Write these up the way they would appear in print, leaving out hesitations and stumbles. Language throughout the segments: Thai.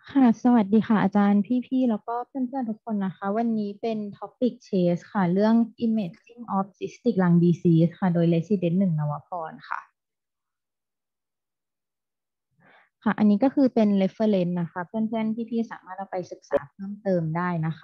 ค่ะสวัสดีค่ะอาจารย์พี่ๆแล้วก็เพื่อนๆทุกคนนะคะวันนี้เป็น Topic Case ค่ะเรื่อง Imaging of Cystic Lung Disease ค่ะโดย Resident 1นวพรค่ะค่ะอันนี้ก็คือเป็น reference นะคะเพื่อนๆพี่ๆสามารถเอาไปศึกษาเพิ่มเติมได้นะคะ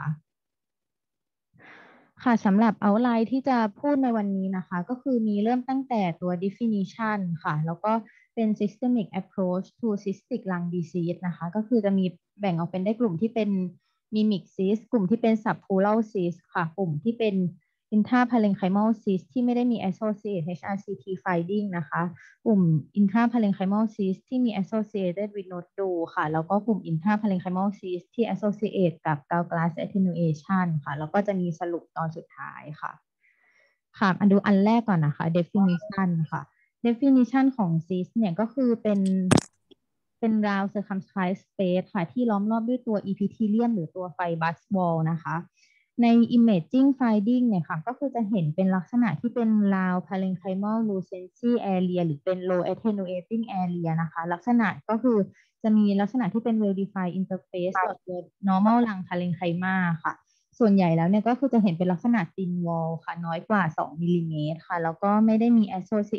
ค่ะสำหรับ outline ที่จะพูดในวันนี้นะคะก็คือมีเริ่มตั้งแต่ตัว definition ค่ะแล้วก็เป็น systemic approach to cystic lung disease นะคะก็คือจะมีแบ่งออกเป็นได้กลุ่มที่เป็น mimic cyst กลุ่มที่เป็น subpleural cyst ค่ะกลุ่มที่เป็น intraparenchymal cyst ที่ไม่ได้มี associated HRCT finding นะคะ กลุ่ม intraparenchymal cyst ที่มี associated with nodule ค่ะแล้วก็กลุ่ม intraparenchymal cyst ที่ associate กับ gall glass attenuation ค่ะแล้วก็จะมีสรุปตอนสุดท้ายค่ะค่ะมาดูอันแรกก่อนนะคะ definition ค่ะ definition ของ cyst เนี่ยก็คือเป็น round circumscribed space ค่ะที่ล้อมรอบด้วยตัว epithelium หรือตัว fibrous wall นะคะใน imaging finding เนี่ยค่ะก็คือจะเห็นเป็นลักษณะที่เป็น round parenchymal lucency area หรือเป็น low attenuating area นะคะลักษณะก็คือจะมีลักษณะที่เป็น well defined interface ต่อตัว normal lung parenchyma ค่ะส่วนใหญ่แล้วเนี่ยก็คือจะเห็นเป็นลักษณะ thin wall ค่ะน้อยกว่า2มิลลิเมตรค่ะแล้วก็ไม่ได้มี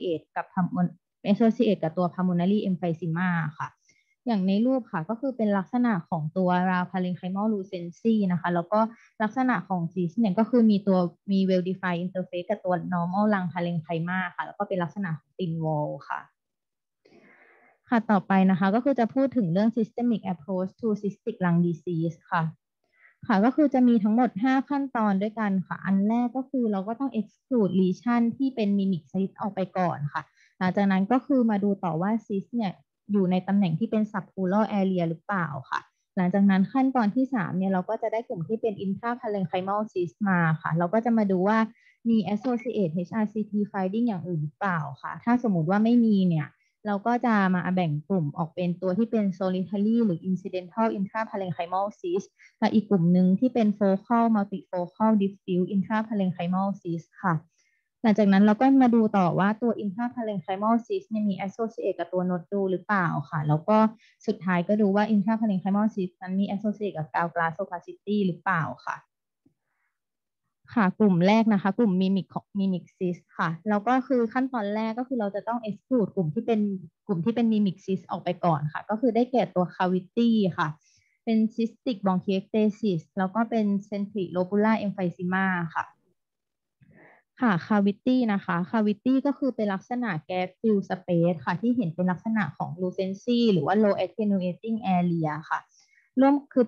associate กับตัว pulmonary emphysema ค่ะ อย่างในรูปค่ะก็คือเป็นลักษณะของตัว round parenchymal lucency นะคะแล้วก็ลักษณะของ cyst เนี่ยก็คือมี well defined interface กับตัว normal lung parenchyma ค่ะแล้วก็เป็นลักษณะของ thin wall ค่ะค่ะต่อไปนะคะก็คือจะพูดถึงเรื่อง systemic approach to cystic lung disease ค่ะค่ะก็คือจะมีทั้งหมด5ขั้นตอนด้วยกันค่ะอันแรกก็คือเราก็ต้อง exclude lesion ที่เป็น mimic cyst ออกไปก่อนค่ะหลังจากนั้นก็คือมาดูต่อว่า cyst เนี่ยอยู่ในตำแหน่งที่เป็น subpleural area หรือเปล่าค่ะหลังจากนั้นขั้นตอนที่3เนี่ยเราก็จะได้กลุ่มที่เป็น intraparenchymal cyst มาค่ะเราก็จะมาดูว่ามี associate HRCT finding อย่างอื่นหรือเปล่าค่ะถ้าสมมุติว่าไม่มีเนี่ยเราก็จะมาแบ่งกลุ่มออกเป็นตัวที่เป็น solitary หรือ incidental intraparenchymal cyst และอีกกลุ่มหนึ่งที่เป็น focal multifocal diffuse intraparenchymal cyst ค่ะหลังจากนั้นเราก็มาดูต่อว่าตัว intraparenchymal cyst เนี่ยมี associate กับตัว nodule หรือเปล่าค่ะแล้วก็สุดท้ายก็ดูว่า intraparenchymal cyst นั้นมี associate กับ gall glass opacity หรือเปล่าค่ะค่ะกลุ่มแรกนะคะกลุ่ม mimic cyst ค่ะแล้วก็คือขั้นตอนแรกก็คือเราจะต้อง exclude กลุ่มที่เป็น mimic cyst ออกไปก่อนค่ะก็คือได้แก่ตัว cavity ค่ะเป็น cystic bronchiectasis แล้วก็เป็น centrilobular emphysema ค่ะ ค่ะ cavity นะคะ cavity ก็คือเป็นลักษณะ gas filled space ค่ะที่เห็นเป็นลักษณะของ lucency หรือว่า low attenuating area ค่ะร่วมคือ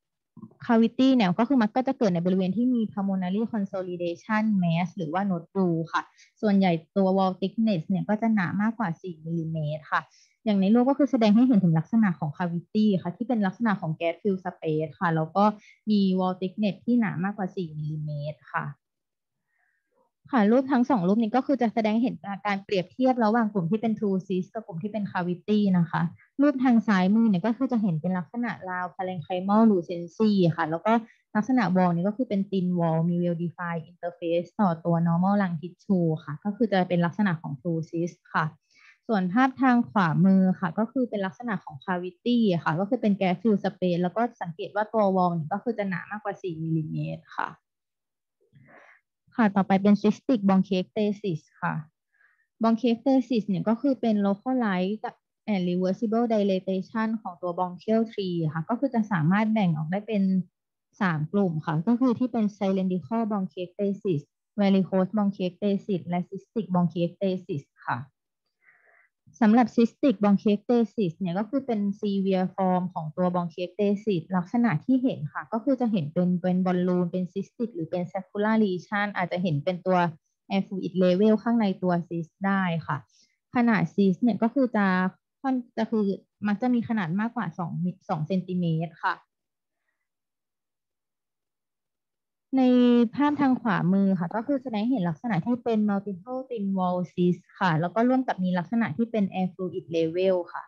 cavity เนี่ยก็คือมันก็จะเกิดในบริเวณที่มี pulmonary consolidation mass หรือว่า nodule ค่ะส่วนใหญ่ตัว wall thickness เนี่ยก็จะหนามากกว่า4มิลลิเมตรค่ะอย่างในรูปก็คือแสดงให้เห็นถึงลักษณะของ cavity ค่ะที่เป็นลักษณะของ gas filled space ค่ะแล้วก็มี wall thickness ที่หนามากกว่า4มิลลิเมตรค่ะ ค่ะรูปทั้งสองรูปนี้ก็คือจะแสดงเห็นการเปรียบเทียบระหว่างกลุ่มที่เป็น true cyst กับกลุ่มที่เป็น cavity นะคะรูปทางซ้ายมือเนี่ยก็คือจะเห็นเป็นลักษณะ round parenchymal lucency ค่ะแล้วก็ลักษณะ wall นี่ก็คือเป็น thin wall มี well defined interface ต่อตัว normal lung tissue ค่ะก็คือจะเป็นลักษณะของ true cyst ค่ะส่วนภาพทางขวามือค่ะก็คือเป็นลักษณะของ cavity ค่ะก็คือเป็น gas filled space แล้วก็สังเกตว่าตัว wall นี่ก็คือจะหนามากกว่า4มิลลิเมตรค่ะ ค่ะต่อไปเป็น cystic bronchiectasis ค่ะ bronchiectasis เนี่ยก็คือเป็น localized and reversible dilatation ของตัว bronchial tree ค่ะก็คือจะสามารถแบ่งออกได้เป็น3กลุ่มค่ะก็คือที่เป็น cylindrical bronchiectasis varicose bronchiectasis และ cystic bronchiectasis ค่ะ สำหรับ cystic bronchiectasis เนี่ยก็คือเป็น severe form ของตัว bronchiectasis ลักษณะที่เห็นค่ะก็คือจะเห็นเป็นบอลลูนเป็น cystic หรือเป็น saccular lesion อาจจะเห็นเป็นตัว air fluid level ข้างในตัว cyst ได้ค่ะขนาด cyst เนี่ยก็คือจะคือมักจะมีขนาดมากกว่า2เซนติเมตรค่ะ ในภาพทางขวามือค่ะก็คือแสดงให้เห็นลักษณะที่เป็น multiple thin wall cyst ค่ะแล้วก็ร่วมกับมีลักษณะที่เป็น air fluid level ค่ะ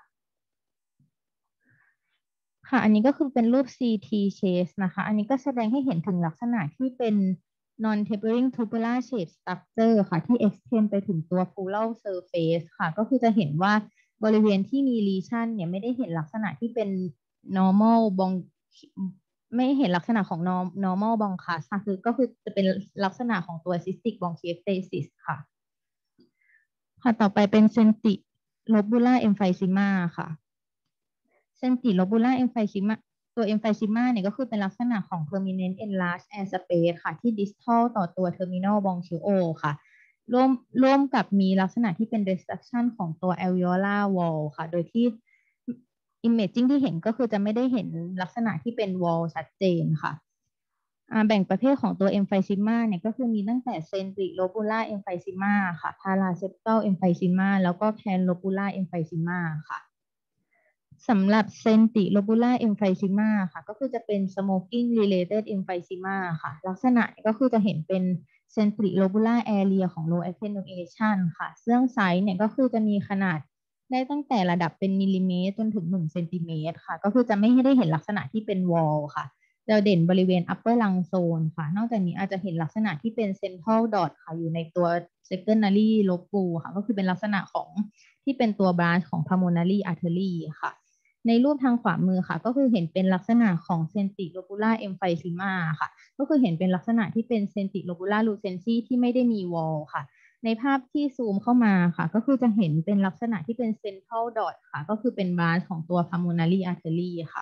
ค่ะอันนี้ก็คือเป็นรูป CT case นะคะอันนี้ก็แสดงให้เห็นถึงลักษณะที่เป็น non tapering tubular shape structure ค่ะที่ extend ไปถึงตัว pleural surface ค่ะก็คือจะเห็นว่าบริเวณที่มี lesion เนี่ยไม่ได้เห็นลักษณะที่เป็น normal bron ไม่เห็นลักษณะของ normal bronchus ค่ะคือก็คือจะเป็นลักษณะของตัว cystic bronchiectasis ค่ะค่ะต่อไปเป็น sentilobular emphysema ค่ะ sentilobular emphysema ตัว emphysema เนี่ยก็คือเป็นลักษณะของ permanent enlarged air space ค่ะที่ distal ต่อตัว terminal bronchiole ค่ะร่วมกับมีลักษณะที่เป็น destruction ของตัว alveolar wall ค่ะโดยที่ imaging ที่เห็นก็คือจะไม่ได้เห็นลักษณะที่เป็น wall ชัดเจนค่ะแบ่งประเภทของตัว emphysema เนี่ยก็คือมีตั้งแต่ centrilobular emphysema ค่ะ paraseptal emphysema แล้วก็ panlobular emphysema ค่ะสำหรับ centrilobular emphysema ค่ะก็คือจะเป็น smoking related emphysema ค่ะลักษณะก็คือจะเห็นเป็น centrilobular area ของ low attenuation ค่ะซึ่งไซส์เนี่ยก็คือจะมีขนาดได้ตั้งแต่ระดับเป็นมิลลิเมตรจนถึง1 เซนติเมตรค่ะก็คือจะไม่ได้เห็นลักษณะที่เป็น wall ค่ะจะเด่นบริเวณ upper lung zone ค่ะนอกจากนี้อาจจะเห็นลักษณะที่เป็น central dot ค่ะอยู่ในตัว secondary lobule ค่ะก็คือเป็นลักษณะของที่เป็นตัว branch ของ pulmonary artery ค่ะในรูปทางขวามือค่ะก็คือเห็นเป็นลักษณะของ centrilobular emphysema ค่ะก็คือเห็นเป็นลักษณะที่เป็น centrilobular lucency ที่ไม่ได้มี wall ค่ะในภาพที่ซูมเข้ามาค่ะก็คือจะเห็นเป็นลักษณะที่เป็น central dot ค่ะก็คือเป็น branch ของตัว pulmonary artery ค่ะ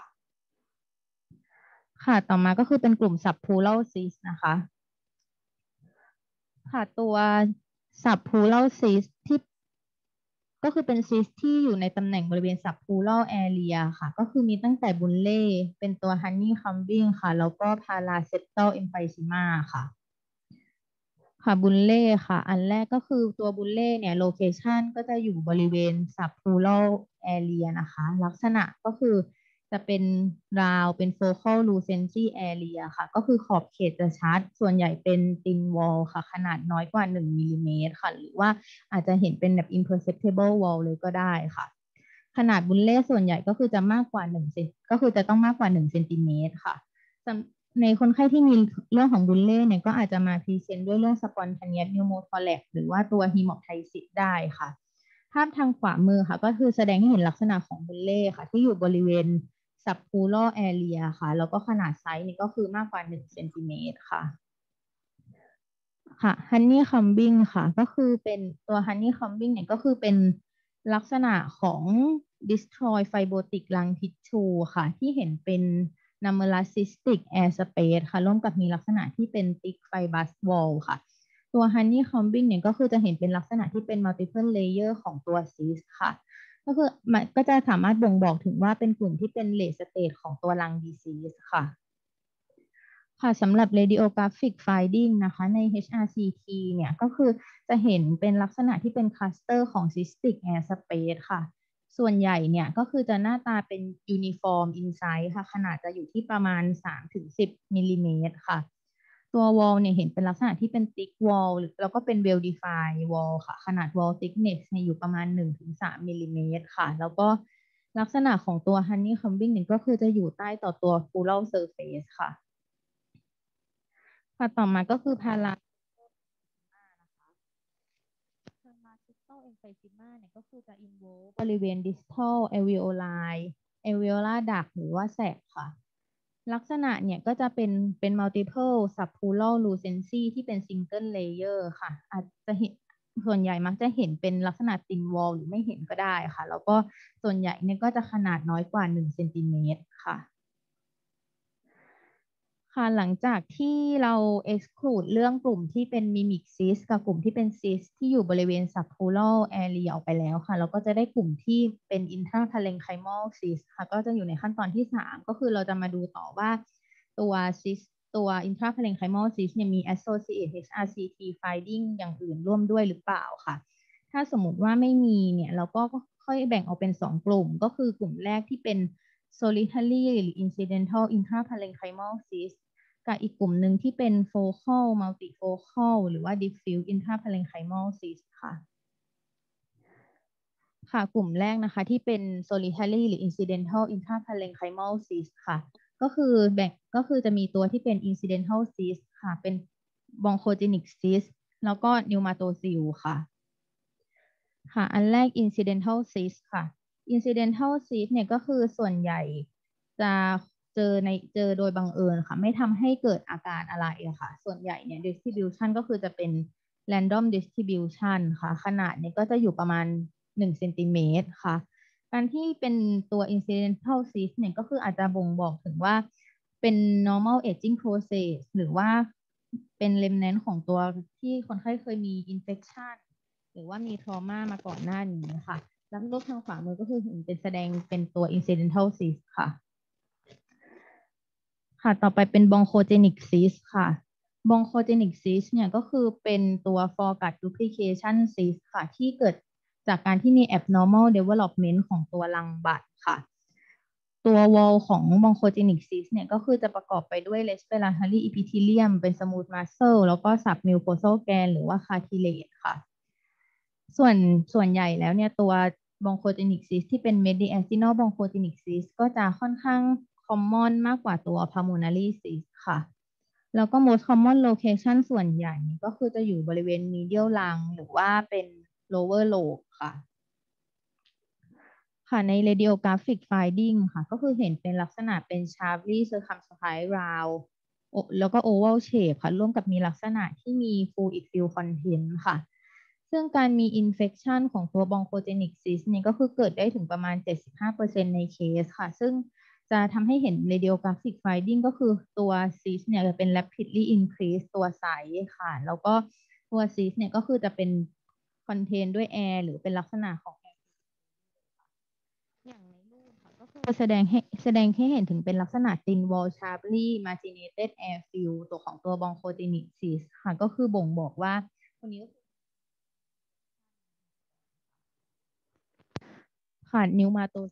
ค่ะต่อมาก็คือเป็นกลุ่ม subpleural cyst นะคะค่ะตัว subpleural cyst ที่ก็คือเป็นซิสที่อยู่ในตำแหน่งบริเวณ subpleural area ค่ะก็คือมีตั้งแต่บุลเล่เป็นตัว honeycombing ค่ะแล้วก็ paraseptal emphysema ค่ะค่ะบุลเล่ค่ะอันแรกก็คือตัวบุลเล่เนี่ยโลเคชันก็จะอยู่บริเวณ subpleural area นะคะลักษณะก็คือจะเป็นราวเป็น focal lucency area ค่ะก็คือขอบเขตจะชัดส่วนใหญ่เป็น thin wall ค่ะขนาดน้อยกว่า1มิลลิเมตรค่ะหรือว่าอาจจะเห็นเป็นแบบ imperceptible wall เลยก็ได้ค่ะขนาดบุลเล่ส่วนใหญ่ก็คือจะมากกว่า1เซนก็คือจะต้องมากกว่า1เซนติเมตรค่ะ ในคนไข้ที่มีเรื่องของบุลเล่เนี่ยก็อาจจะมาพรีเซนต์ด้วยเรื่องสปอน t ท n นียสนิวโมทอแลกหรือว่าตัวฮีมอ p ไทซิสได้ค่ะภาพทางขวามือค่ะก็คือแสดงให้เห็นลักษณะของบุลเล่ค่ะที่อยู่บริเวณ subpleural area ค่ะแล้วก็ขนาดไซส์นี่ก็คือมากกว่า1เซนติเมตรค่ะค่ะ honeycombing ค่ะก็คือเป็นตัว honeycombing เนี่ยก็คือเป็นลักษณะของ destroy fibrotic lung tissue ค่ะที่เห็นเป็น numerous cystic air space ค่ะร่วมกับมีลักษณะที่เป็น thick fibrous wall ค่ะตัว honeycombing เนี่ยก็คือจะเห็นเป็นลักษณะที่เป็น multiple layer ของตัว cyst ค่ะก็คือมันก็จะสามารถบ่งบอกถึงว่าเป็นกลุ่มที่เป็น late stage ของตัว lung disease ค่ะ ค่ะสำหรับ radiographic finding นะคะใน HRCT เนี่ยก็คือจะเห็นเป็นลักษณะที่เป็นคลัสเตอร์ของ cystic air space ค่ะส่วนใหญ่เนี่ยก็คือจะหน้าตาเป็น uniform in size ค่ะขนาดจะอยู่ที่ประมาณ3-10มิลลิเมตรค่ะตัว wall เนี่ยเห็นเป็นลักษณะที่เป็น thick wall แล้วก็เป็น well defined wall ค่ะขนาด wall thickness เนี่ยอยู่ประมาณ1-3มิลลิเมตรค่ะแล้วก็ลักษณะของตัว honeycombing เนี่ยก็คือจะอยู่ใต้ต่อตัว pleural surface ค่ะ ค่ะต่อมาก็คือพาราพาราซิสโตเอนไฟซิมาเนี่ยก็คือจะ involve บริเวณ distal alveoli alveolar duct หรือว่าแสกค่ะลักษณะเนี่ยก็จะเป็น multiple subpleural lucency ที่เป็น single layer ค่ะอาจจะเห็นส่วนใหญ่มักจะเห็นเป็นลักษณะ thin wall หรือไม่เห็นก็ได้ค่ะแล้วก็ส่วนใหญ่เนี่ยก็จะขนาดน้อยกว่า1เซนติเมตรค่ะ ค่ะหลังจากที่เรา exclude เรื่องกลุ่มที่เป็น mimic cyst กับกลุ่มที่เป็น cyst ที่อยู่บริเวณ subpleural area ออกไปแล้วค่ะเราก็จะได้กลุ่มที่เป็น intraparenchymal cyst ค่ะก็จะอยู่ในขั้นตอนที่3ก็คือเราจะมาดูต่อว่าตัว cyst ตัว intraparenchymal cyst เนี่ยมี associated HRCT finding อย่างอื่นร่วมด้วยหรือเปล่าค่ะถ้าสมมติว่าไม่มีเนี่ยเราก็ค่อยแบ่งออกเป็น2กลุ่มก็คือกลุ่มแรกที่เป็น solitary หรือ incidental intraparenchymal cyst กับอีกกลุ่มหนึ่งที่เป็น focal multifocal หรือว่า diffuse intraparenchymal cyst ค่ะค่ะกลุ่มแรกนะคะที่เป็น solitary หรือ incidental intraparenchymal cyst ค่ะก็คือจะมีตัวที่เป็น incidental cyst ค่ะเป็น bronchogenic cyst แล้วก็ pneumatocyst ค่ะค่ะอันแรก incidental cyst ค่ะ incidental cyst เนี่ยก็คือส่วนใหญ่จะเจอโดยบังเอิญค่ะไม่ทำให้เกิดอาการอะไรอะค่ะส่วนใหญ่เนี่ย distribution ก็คือจะเป็น random distribution ค่ะขนาดเนี่ยก็จะอยู่ประมาณ1 เซนติเมตรค่ะการที่เป็นตัว incidental cyst เนี่ยก็คืออาจจะบ่งบอกถึงว่าเป็น normal aging process หรือว่าเป็น remnant ของตัวที่คนไข้เคยมี infection หรือว่ามี trauma มาก่อนหน้านี้ค่ะแล้วรูปทางขวามือก็คือเห็นเป็นแสดงเป็นตัว incidental cyst ค่ะ ค่ะต่อไปเป็น bronchogenic cyst ค่ะ bronchogenic cyst เนี่ยก็คือเป็นตัว foregut duplication cyst ค่ะที่เกิดจากการที่มี abnormal development ของตัวรังบัดค่ะ ตัว wall ของ bronchogenic cyst เนี่ยก็คือจะประกอบไปด้วย respiratory epithelium เป็น smooth muscle แล้วก็ submucosal gland หรือว่า cartilage ค่ะส่วนใหญ่แล้วเนี่ยตัว bronchogenic cyst ที่เป็น mediastinal bronchogenic cyst ก็จะค่อนข้าง common มากกว่าตัว pulmonary cyst ค่ะแล้วก็ most common location ส่วนใหญ่ก็คือจะอยู่บริเวณ medial lung หรือว่าเป็น lower lobe ค่ะ ค่ะใน radiographic finding ค่ะก็คือเห็นเป็นลักษณะเป็น sharply circumscribed round แล้วก็ oval shape ค่ะร่วมกับมีลักษณะที่มี fluid field content ค่ะซึ่งการมี infection ของตัว bronchogenic cyst เนี่ยก็คือเกิดได้ถึงประมาณ 75%ในเคสค่ะซึ่งจะทำให้เห็น radiographic finding ก็คือตัว cyst เนี่ยจะเป็น rapidly increase ตัวไซส์ค่ะแล้วก็ตัว cyst เนี่ยก็คือจะเป็น contain ด้วย air หรือเป็นลักษณะของ อย่างในรูปค่ะก็คือแสดงให้เห็นถึงเป็นลักษณะ thin wall sharply marginated air fill ตัวของตัว bronchogenic cyst ค่ะก็คือบ่งบอกว่าคนนี้ค่ะนิวมาโต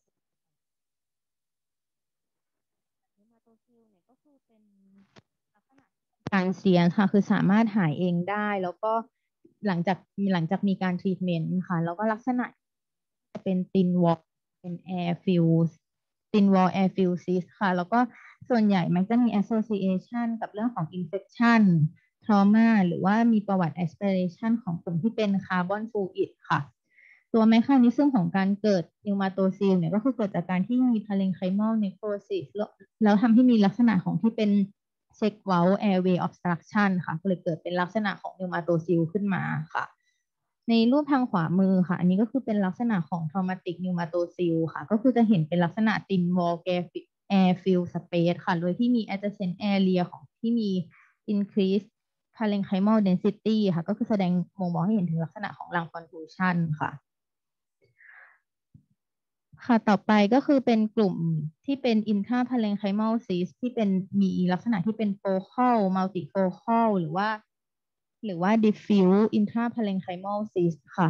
ซิลเนี่ยก็คือเป็นลักษณะการเสียค่ะคือสามารถหายเองได้แล้วก็หลังจากมีการทรีทเมนต์ค่ะแล้วก็ลักษณะ เป็น thin wall เป็น air fill thin wall air fill cyst ค่ะแล้วก็ส่วนใหญ่มันจะมี association กับเรื่องของ infection trauma หรือว่ามีประวัติ aspiration ของกลุ่มที่เป็น carbon fluid ค่ะตัวแมคานิซึมของการเกิดนิวมาโตซิลเนี่ยก็คือเกิดจากการที่มี parenchymal necrosis แล้วทำให้มีลักษณะของที่เป็น check valve airway obstruction ค่ะก็เลยเกิดเป็นลักษณะของนิวมาโตซิลขึ้นมาค่ะ ในรูปทางขวามือค่ะอันนี้ก็คือเป็นลักษณะของ traumatic pneumatosil ค่ะก็คือจะเห็นเป็นลักษณะ thin wall air fill space ค่ะโดยที่มี adjacent area ของที่มี increase parenchymal density ค่ะก็คือแสดงบ่งบอกให้เห็นถึงลักษณะของ lung contusion ค่ะค่ะต่อไปก็คือเป็นกลุ่มที่เป็น intraparenchymal cyst ที่เป็นมีลักษณะที่เป็น focal multifocal หรือว่า diffuse intraparenchymal cyst ค่ะ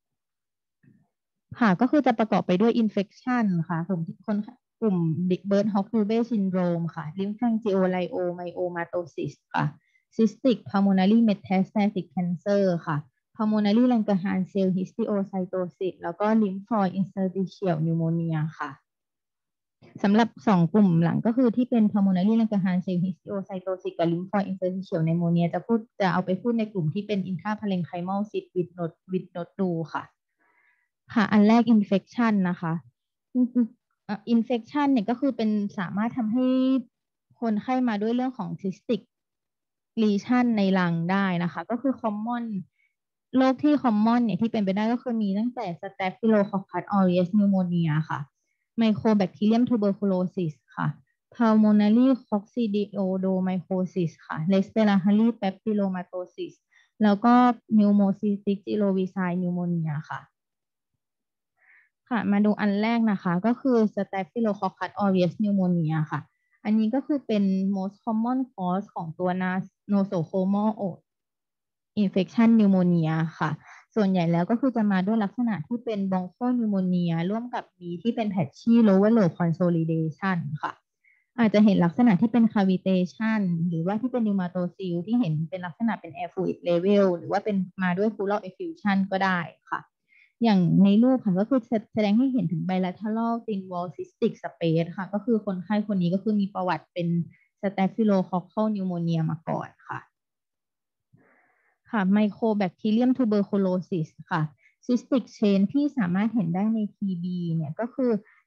ค่ะก็คือจะประกอบไปด้วย infection ค่ะกลุ่ม Bird Hawk-Lubbe syndrome ค่ะ lymphangioliomyomatosis ค่ะ cystic pulmonary metastatic cancer ค่ะ pulmonary Langerhans cell histiocytosis แล้วก็ lymphoid interstitial pneumonia ค่ะสำหรับ2 กลุ่มหลังก็คือที่เป็น pulmonary Langerhans cell histiocytosis กับ lymphoid interstitial pneumonia จะเอาไปพูดในกลุ่มที่เป็น intraparenchymal cyst with node ค่ะ ค่ะอันแรก infection นะคะinfection เนี่ยก็คือเป็นสามารถทำให้คนไข้มาด้วยเรื่องของ cystic lesion ในรังได้นะคะก็คือ common โรคที่ common เนี่ยที่เป็นไปได้ก็คือมีตั้งแต่ Staphylococcus aureus pneumonia ค่ะ Mycobacterium tuberculosis ค่ะ Pulmonary coccidioidomycosis ค่ะ Respiratory papillomatosis แล้วก็ Pneumocystis jirovecii pneumonia ค่ะ ค่ะมาดูอันแรกนะคะก็คือ Staphylococcus aureus pneumonia ค่ะอันนี้ก็คือเป็น most common cause ของตัว nosocomial infection pneumonia ค่ะส่วนใหญ่แล้วก็คือจะมาด้วยลักษณะที่เป็น bronchopneumonia ร่วมกับมีที่เป็น patchy lower lobe consolidation ค่ะอาจจะเห็นลักษณะที่เป็น cavitation หรือว่าที่เป็น pneumatosil ที่เห็นเป็นลักษณะเป็น air fluid level หรือว่าเป็นมาด้วย pleural effusion ก็ได้ค่ะ อย่างในรูปค่ะก็คือแสดงให้เห็นถึง bilateral thin wall cystic space ค่ะก็คือคนไข้คนนี้ก็คือมีประวัติเป็น staphylococcal pneumonia มาก่อนค่ะค่ะ mycobacterium tuberculosis ค่ะ cystic chain ที่สามารถเห็นได้ใน TB เนี่ยก็คือ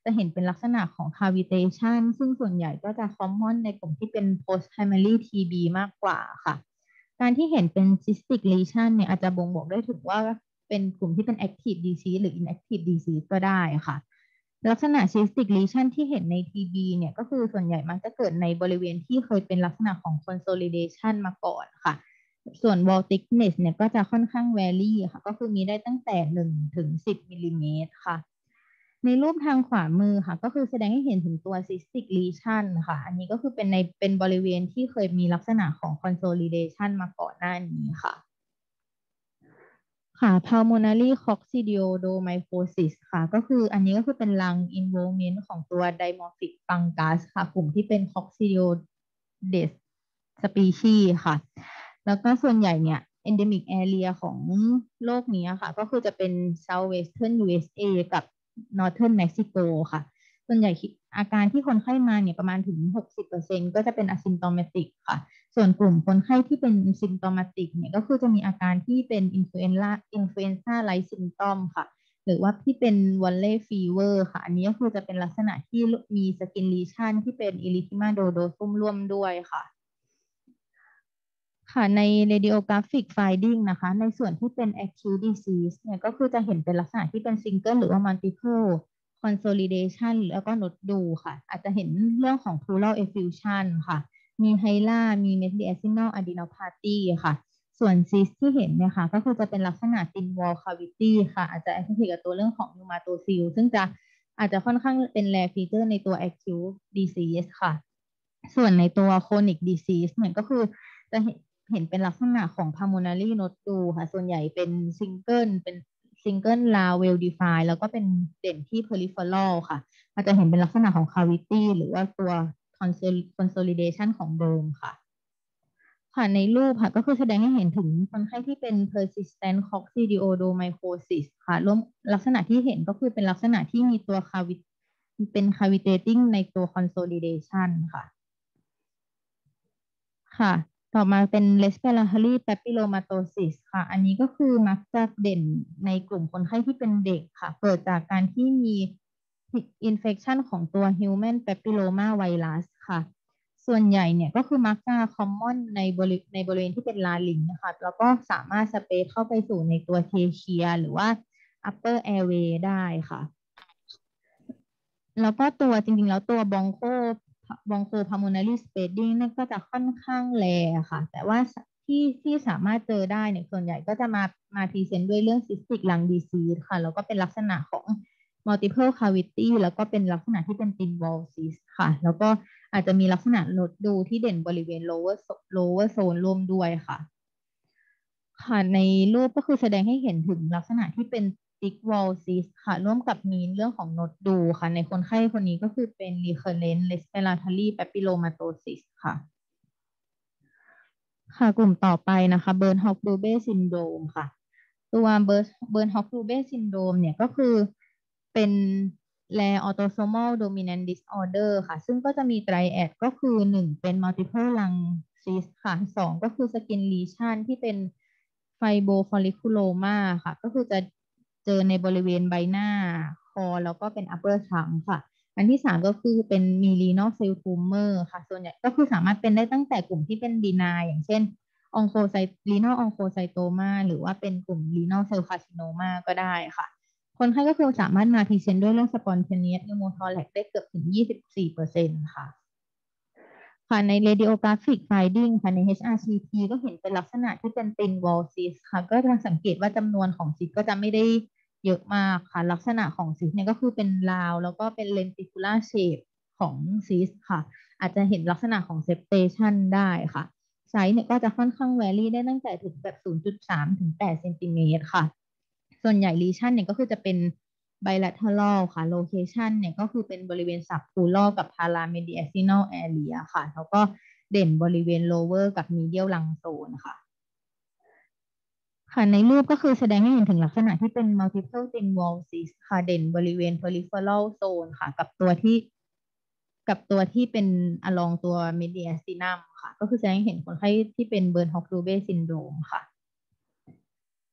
จะเห็นเป็นลักษณะของ cavitation ซึ่งส่วนใหญ่ก็จะ common ในกลุ่มที่เป็น post primary TB มากกว่าค่ะการที่เห็นเป็น cystic lesion เนี่ยอาจจะบ่งบอกได้ถึงว่าเป็นกลุ่มที่เป็น active disease หรือ inactive disease ก็ได้ค่ะลักษณะ cystic lesion ที่เห็นใน TB เนี่ยก็คือส่วนใหญ่มักจะเกิดในบริเวณที่เคยเป็นลักษณะของ consolidation มาก่อนค่ะส่วน wall thickness เนี่ยก็จะค่อนข้าง vary ค่ะก็คือมีได้ตั้งแต่1ถึง10มิลลิเมตรค่ะในรูปทางขวามือค่ะก็คือแสดงให้เห็นถึงตัว cystic lesion ค่ะอันนี้ก็คือเป็นบริเวณที่เคยมีลักษณะของ consolidation มาก่อนหน้านี้ค่ะค่ะ pulmonary coccidioidomycosis ค่ะก็คืออันนี้ก็คือเป็น lung involvement ของตัว dimorphic fungus ค่ะกลุ่มที่เป็น coccidioides species ค่ะแล้วก็ส่วนใหญ่เนี่ย endemic area ของโรคนี้ค่ะก็คือจะเป็น southwestern USA กับ northern Mexico ค่ะส่วนใหญ่อาการที่คนไข้มาเนี่ยประมาณถึง 60%ก็จะเป็น asymptomatic ค่ะส่วนกลุ่มคนไข้ที่เป็น symptomatic เนี่ยก็คือจะมีอาการที่เป็น influenza like symptom ค่ะหรือว่าที่เป็น valley fever ค่ะอันนี้ก็คือจะเป็นลักษณะที่มี skin lesion ที่เป็น erythema nodosum ร่วมด้วยค่ะ ค่ะใน radiographic finding นะคะในส่วนที่เป็น acute disease เนี่ยก็คือจะเห็นเป็นลักษณะที่เป็น single หรือว่า multiple consolidation แล้วก็ nodule ค่ะอาจจะเห็นเรื่องของ pleural effusion ค่ะมีไฮล่ามี mediastinal adenopathy ค่ะส่วน cyst ที่เห็นเนี่ยค่ะก็คือจะเป็นลักษณะ thin wall cavity ค่ะอาจจะ associate กับตัวเรื่องของ pneumatocyst ซึ่งอาจจะค่อนข้างเป็น rare feature ในตัว acute disease ค่ะส่วนในตัว chronic disease เนี่ยก็คือจะเห็นเป็นลักษณะของ pulmonary nodule ค่ะส่วนใหญ่เป็น single round well defined แล้วก็เป็นเด่นที่ peripheral ค่ะอาจจะเห็นเป็นลักษณะของ cavity หรือว่าตัว consolidation ของเดิมค่ะค่ะในรูปค่ะก็คือแสดงให้เห็นถึงคนไข้ที่เป็น persistent coccidioidomycosis ค่ะร่วมลักษณะที่เห็นก็คือเป็นลักษณะที่มีตัว เป็น cavitating ในตัว consolidation ค่ะ ค่ะต่อมาเป็น respiratory papillomatosis ค่ะอันนี้ก็คือมักจะเด่นในกลุ่มคนไข้ที่เป็นเด็กค่ะเกิดจากการที่มี infection ของตัว human papilloma virus ค่ะส่วนใหญ่เนี่ยก็คือมักจะ common ในบริเวณที่เป็นลาริงนะคะแล้วก็สามารถสเปรดเข้าไปสู่ในตัวเทเชียหรือว่า upper airway ได้ค่ะ แล้วก็ตัวจริงๆแล้วตัวบองโคพาโมนารีสเปดดิ้งนั่นก็จะค่อนข้างแรค่ะแต่ว่าที่สามารถเจอได้เนี่ยส่วนใหญ่ก็จะมาพรีเซนต์ด้วยเรื่องซิสติกลังดีซีสค่ะแล้วก็เป็นลักษณะของ multiple cavity แล้วก็เป็นลักษณะที่เป็น thin wall cyst ค่ะแล้วก็อาจจะมีลักษณะลดดูที่เด่นบริเวณ lower zone ร่วมด้วยค่ะ ค่ะในรูปก็คือแสดงให้เห็นถึงลักษณะที่เป็น thick wall cyst ค่ะร่วมกับมีเรื่องของโนดดูค่ะในคนไข้คนนี้ก็คือเป็น recurrent respiratory papillomatosis ค่ะค่ะกลุ่มต่อไปนะคะ Burn Hofbube syndrome ค่ะตัว Burn Hofbube syndrome เนี่ยก็คือเป็น rare autosomal dominant disorder ค่ะซึ่งก็จะมี triad ก็คือ1เป็น multiple lung cyst ค่ะ2ก็คือ skin lesion ที่เป็น fibrofolliculoma ค่ะก็คือจะเจอในบริเวณใบหน้าคอแล้วก็เป็น upper trunk ค่ะอันที่3ก็คือเป็น renal cell tumor ค่ะส่วนใหญ่ก็คือสามารถเป็นได้ตั้งแต่กลุ่มที่เป็น benign อย่างเช่น renal oncocytoma หรือว่าเป็นกลุ่ม renal cell carcinoma ก็ได้ค่ะ คนไข้ก็คือสามารถมาพรีเซนต์ด้วยเรื่อง spontaneous pneumothorax ได้เกือบถึง 24%ค่ะค่ะใน radiographic finding ค่ะใน HRCT ก็เห็นเป็นลักษณะที่เป็น thin wall cyst ค่ะก็จะสังเกตว่าจำนวนของ cyst ก็จะไม่ได้เยอะมากค่ะลักษณะของ cyst เนี่ยก็คือเป็นราวแล้วก็เป็น lenticular shape ของ cyst ค่ะอาจจะเห็นลักษณะของ septation ได้ค่ะไซส์เนี่ยก็จะค่อนข้าง vary ได้ตั้งแต่ถึงแบบ 0.3 ถึง 8 เซนติเมตรค่ะ ส่วนใหญ่ lesion เนี่ยก็คือจะเป็น bilateral ค่ะ location เนี่ยก็คือเป็นบริเวณ subpleural กับ paramediastinal area ค่ะ แล้วก็เด่นบริเวณ lower กับ medial lung zone ค่ะ ค่ะในรูปก็คือแสดงให้เห็นถึงลักษณะที่เป็น multiple thin wall cyst ค่ะเด่นบริเวณ peripheral zone ค่ะกับตัวที่เป็น along ตัว mediastinum ค่ะก็คือแสดงให้เห็นคนไข้ที่เป็น Burn-Hofbube syndrome ค่ะ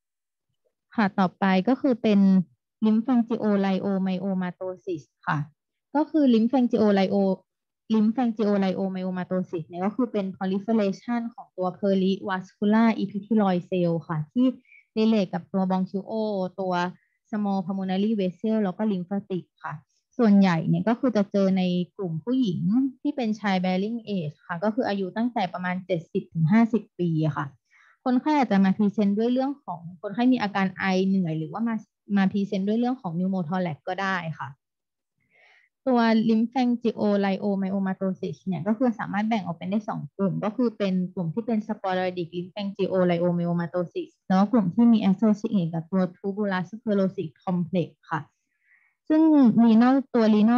ค่ะต่อไปก็คือเป็น lymphangioliomyomatosis ค่ะก็คือ lymphangioliomyomatosis เนี่ยก็คือเป็น proliferation ของตัว perivascular epithelioid cell ค่ะที่ relate กับตัว bronchiole ตัว small pulmonary vessel แล้วก็ lymphatic ค่ะส่วนใหญ่เนี่ยก็คือจะเจอในกลุ่มผู้หญิงที่เป็น childbearing age ค่ะก็คืออายุตั้งแต่ประมาณ70 ถึง 50 ปีค่ะคนไข้อาจจะมาพรีเซนต์ด้วยเรื่องของคนไข้มีอาการไอเหนื่อยหรือว่ามาพรีเซนต์ด้วยเรื่องของ pneumothorax ก็ได้ค่ะ ตัว lymphangioliomyomatosis เนี่ยก็คือสามารถแบ่งออกเป็นได้2 กลุ่มก็คือเป็นกลุ่มที่เป็น sporadic lymphangioliomyomatosis แล้วก็กลุ่มที่มี associate กับตัว tubular sclerosis complex ค่ะซึ่ง renal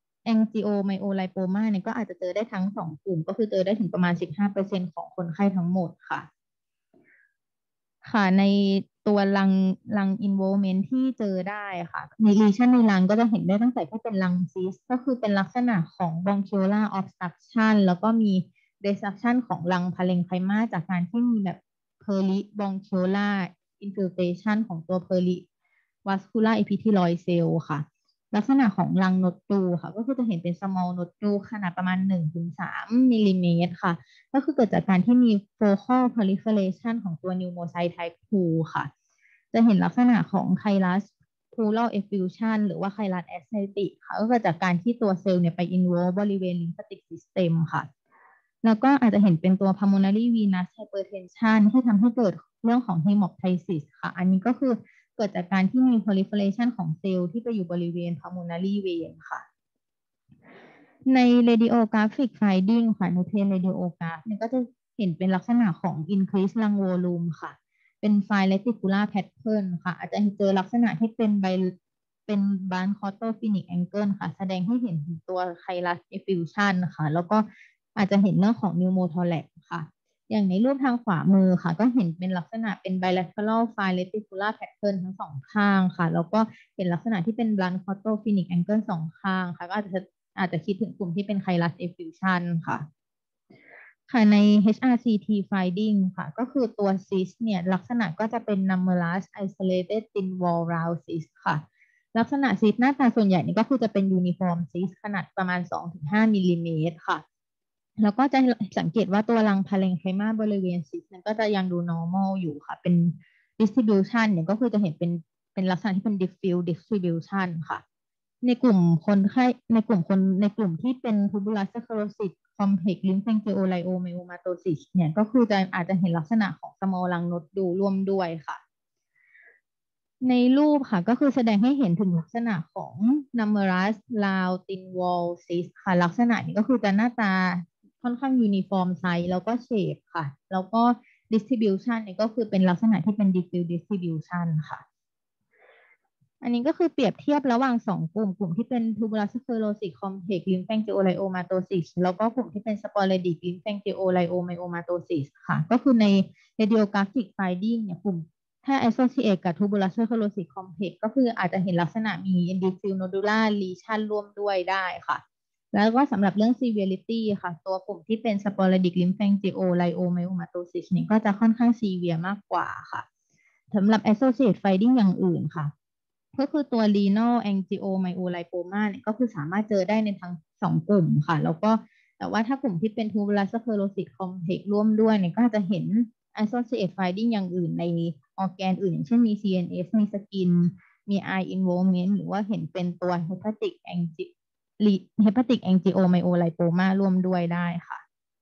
angiomyolipoma เนี่ยก็อาจจะเจอได้ทั้ง2 กลุ่มก็คือเจอได้ถึงประมาณ15%ของคนไข้ทั้งหมดค่ะ ค่ะในตัวรัง involvement ที่เจอได้ค่ะใน lesion ในรังก็จะเห็นได้ตั้งแต่ที่เป็นรังซิสก็คือเป็นลักษณะของ bronchiolar obstruction แล้วก็มี disruption ของรัง parenchyma จากการที่มีแบบ peribronchiolar infiltration ของตัว perivascular epithelioid cell ค่ะลักษณะของรังนดตูค่ะก็คือจะเห็นเป็น small นดตูขนาดประมาณ1 ถึง 3 มิลลิเมตรค่ะ ก็คือเกิดจากการที่มี focal proliferation ของตัว pneumocyte type 2 ค่ะ จะเห็นลักษณะของ chylus pleural effusion หรือว่า chylus ascites ค่ะ ก็เกิดจากการที่ตัวเซลล์เนี่ยไป involve บริเวณ lymphatic system ค่ะ แล้วก็อาจจะเห็นเป็นตัว pulmonary venous hypertension ที่ทำให้เกิดเรื่องของ hemoptysis ค่ะ อันนี้ก็คือเกิดจากการที่มี proliferation ของเซลล์ที่ไปอยู่บริเวณ pulmonary vein ค่ะใน radiographic finding ค่ะในเพน radiograph เนี่ยก็จะเห็นเป็นลักษณะของ increase lung volume ค่ะเป็น fine reticular pattern ค่ะอาจจะเจอลักษณะที่เป็น Burn-Cortopenic angle ค่ะแสดงให้เห็นถึงตัว chylus effusion ค่ะแล้วก็อาจจะเห็นเรื่องของ pneumothorax ค่ะอย่างในรูปทางขวามือค่ะก็เห็นเป็นลักษณะเป็น bilateral fine reticular pattern ทั้ง2 ข้างค่ะแล้วก็เห็นลักษณะที่เป็น Burn-Cortopenic angle 2 ข้างค่ะก็อาจจะคิดถึงกลุ่มที่เป็น Chylus effusion ค่ะค่ะใน HRCT finding ค่ะก็คือตัว cyst เนี่ยลักษณะก็จะเป็น numerous isolated thin wall round cyst ค่ะลักษณะ cyst หน้าตาส่วนใหญ่นี่ก็คือจะเป็น uniform cyst ขนาดประมาณ 2-5 มิลลิเมตรค่ะแล้วก็จะสังเกตว่าตัวรัง parenchyma บริเวณ cyst นั้นก็จะยังดู normal อยู่ค่ะเป็น distribution เนี่ยก็คือจะเห็นเป็นลักษณะที่เป็น diffuse distribution ค่ะ ในกลุ่มคนไข้ในกลุ่มที่เป็น tubular sclerosis complex lymphangioliomyomatosis เนี่ยก็คืออาจจะเห็นลักษณะของ small lung node ดูร่วมด้วยค่ะในรูปค่ะก็คือแสดงให้เห็นถึงลักษณะของ numerous round thin wall cyst ค่ะลักษณะนี้ก็คือจะหน้าตาค่อนข้าง uniform size แล้วก็ shape ค่ะแล้วก็ distribution เนี่ยก็คือเป็นลักษณะที่เป็น diffuse distribution ค่ะ อันนี้ก็คือเปรียบเทียบระหว่าง2 กลุ่มที่เป็น tubular sclerosis complex lymphangioliomatosis แล้วก็กลุ่มที่เป็น sporadic lymphangioliomyomatosis ค่ะก็คือใน radiographic finding เนี่ยกลุ่มถ้า associate กับ tubular sclerosis complex ก็คืออาจจะเห็นลักษณะมี diffuse nodular lesion ร่วมด้วยได้ค่ะแล้วก็สำหรับเรื่อง severity ค่ะตัวกลุ่มที่เป็น sporadic lymphangioliomyomatosis เนี่ยก็จะค่อนข้าง severe มากกว่าค่ะสำหรับ associate finding อย่างอื่นค่ะ ก็คือตัว renal angiomyolipoma เนี่ยก็คือสามารถเจอได้ในทั้ง2 กลุ่มค่ะแล้วก็แต่ว่าถ้ากลุ่มที่เป็น tubular sclerosis complex ร่วมด้วยเนี่ยก็จะเห็น associate finding อย่างอื่นในออร์แกนอื่นอย่างเช่นมี CNS มีสกินมี eye involvement หรือว่าเห็นเป็นตัว hepatic angiomyolipoma ร่วมด้วยได้ค่ะ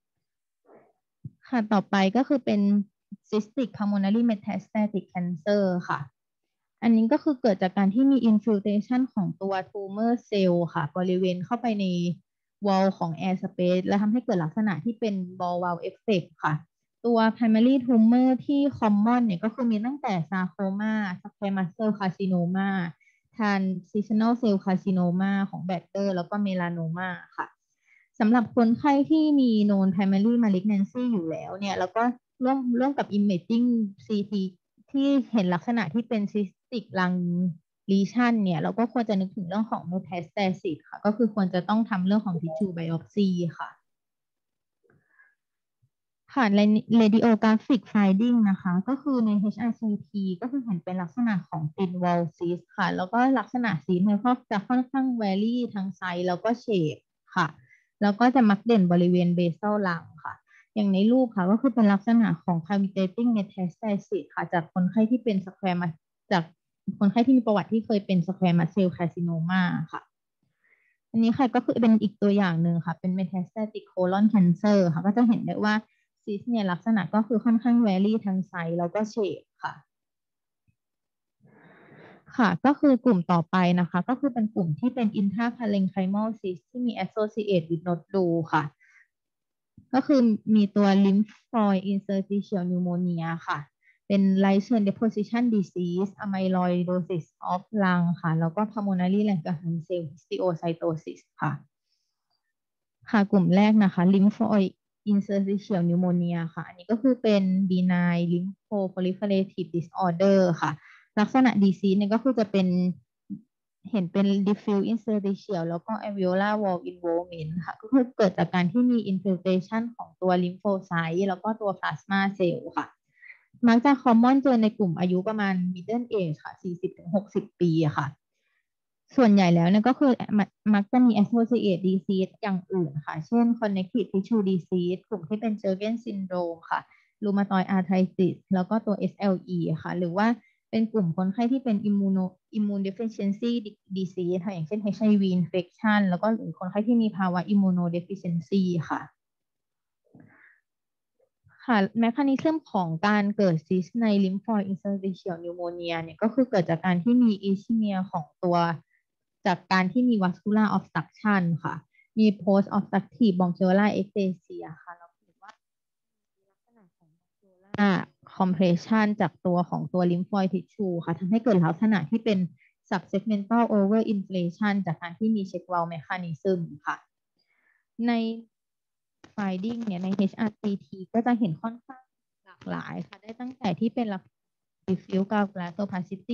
ค่ะต่อไปก็คือเป็น cystic pulmonary metastatic cancer ค่ะอันนี้ก็คือเกิดจากการที่มี infiltration ของตัว tumor cell ค่ะบริเวณเข้าไปใน wall ของ air space และทำให้เกิดลักษณะที่เป็น ball valve effect ค่ะตัว primary tumor ที่ common เนี่ยก็คือมีตั้งแต่ sarcoma squamous cell carcinoma transitional cell carcinoma ของ bladder แล้วก็ melanoma ค่ะสำหรับคนไข้ที่มี known primary malignancy อยู่แล้วเนี่ยแล้วก็ร่วมกับ imaging CT ที่เห็นลักษณะที่เป็น cystic lung lesion เนี่ยเราก็ควรจะนึกถึงเรื่องของ metastasis ค่ะก็คือควรจะต้องทำเรื่องของ tissue biopsy ค่ะค่ะ radiographic finding นะคะก็คือใน HRCT ก็คือเห็นเป็นลักษณะของ thin wall cyst ค่ะแล้วก็ลักษณะ cyst เนี่ยก็จะค่อนข้าง vary ทั้งไซส์แล้วก็ shape ค่ะแล้วก็จะมักเด่นบริเวณ basal lung ค่ะอย่างในรูปค่ะก็คือเป็นลักษณะของ cavitating metastasis ค่ะจากคนไข้ที่เป็น square จากคนไข้ที่มีประวัติที่เคยเป็น square muscle carcinoma ค่ะอันนี้ค่ะก็คือเป็นอีกตัวอย่างหนึ่งค่ะเป็น metastatic colon cancer ค่ะก็จะเห็นได้ว่าซิสเนี่ยลักษณะก็คือค่อนข้างแวรี่ทั้งไซส์แล้วก็เฉดค่ะค่ะก็คือกลุ่มต่อไปนะคะก็คือเป็นกลุ่มที่เป็น intraparenchymal cyst ที่มี associate with nodule ค่ะก็คือมีตัว lymphoid interstitial pneumonia ค่ะเป็น light chain deposition disease amyloidosis of lung ค่ะแล้วก็ pulmonary Langerhans cell histiocytosis ค่ะ ค่ะกลุ่มแรกนะคะ lymphoid interstitial pneumonia ค่ะอันนี้ก็คือเป็น benign lymphoproliferative disorder ค่ะลักษณะ disease เนี่ยก็คือจะเป็นเห็นเป็น diffuse interstitial แล้วก็ alveolar wall involvement ค่ะก็คือเกิดจากการที่มี infiltration ของตัว lymphocyte แล้วก็ตัว plasma cell ค่ะมักจะ common เจอในกลุ่มอายุประมาณ middle age ค่ะ40 ถึง 60 ปีค่ะ ส่วนใหญ่แล้วเนี่ยก็คือมักจะมี associate disease อย่างอื่นค่ะ เช่น connective tissue disease กลุ่มที่เป็น Sjögren syndrome ค่ะ rheumatoid arthritis แล้วก็ตัว SLE ค่ะ หรือว่าเป็นกลุ่มคนไข้ที่เป็น immune deficiency disease ค่ะอย่างเช่น HIV infection แล้วก็หรือคนไข้ที่มีภาวะ immunodeficiency ค่ะ ค่ะแมคานิซึมของการเกิดซิสใน lymphoid interstitial pneumonia เนี่ยก็คือเกิดจากการที่มีอิชเมียของตัวจากการที่มี vascular obstruction ค่ะมี post obstructive bronchiolar ectasia ค่ะแล้วหรือว่ามีลักษณะของ bronchiolar compression จากตัวของตัว lymphoid tissue ค่ะทำให้เกิดลักษณะที่เป็น subsegmental overinflation จากการที่มี check valve mechanism ค่ะใน finding เนี่ยใน HRCT ก็จะเห็นค่อนข้างหลากหลายค่ะได้ตั้งแต่ที่เป็นลักษณะ diffuse granulopacity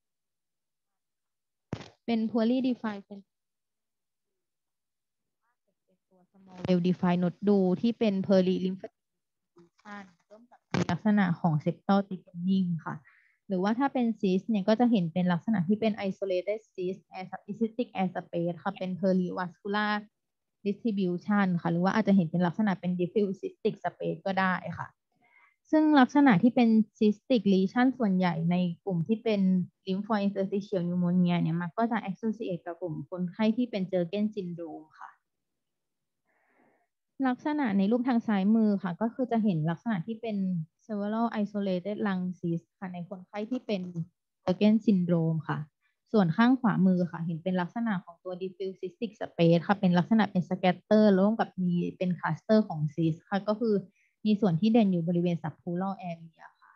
เป็น poorly defined เป็นตัว small well defined nodule ที่เป็น perilymphatic lesion ร่วมกับมีลักษณะของ septal thickening ค่ะหรือว่าถ้าเป็น cyst เนี่ยก็จะเห็นเป็นลักษณะที่เป็น isolated cyst cystic airspace ค่ะเป็น perivascular distribution ค่ะหรือว่าอาจจะเห็นเป็นลักษณะเป็น diffuse cystic space ก็ได้ค่ะซึ่งลักษณะที่เป็น cystic lesion ส่วนใหญ่ในกลุ่มที่เป็น lymphoid interstitial pneumonia เนี่ยมันก็จะ associate กับกลุ่มคนไข้ที่เป็น Sjögren syndrome ค่ะ ลักษณะในรูปทางซ้ายมือค่ะก็คือจะเห็นลักษณะที่เป็น several isolated lung cysts ค่ะในคนไข้ที่เป็น Sjögren syndrome ค่ะส่วนข้างขวามือค่ะเห็นเป็นลักษณะของตัว diffuse cystic space ค่ะเป็นลักษณะเป็น scatter ร่วมกับมีเป็น cluster ของ cyst ค่ะก็คือมีส่วนที่เด่นอยู่บริเวณ subpleural area ค่ะ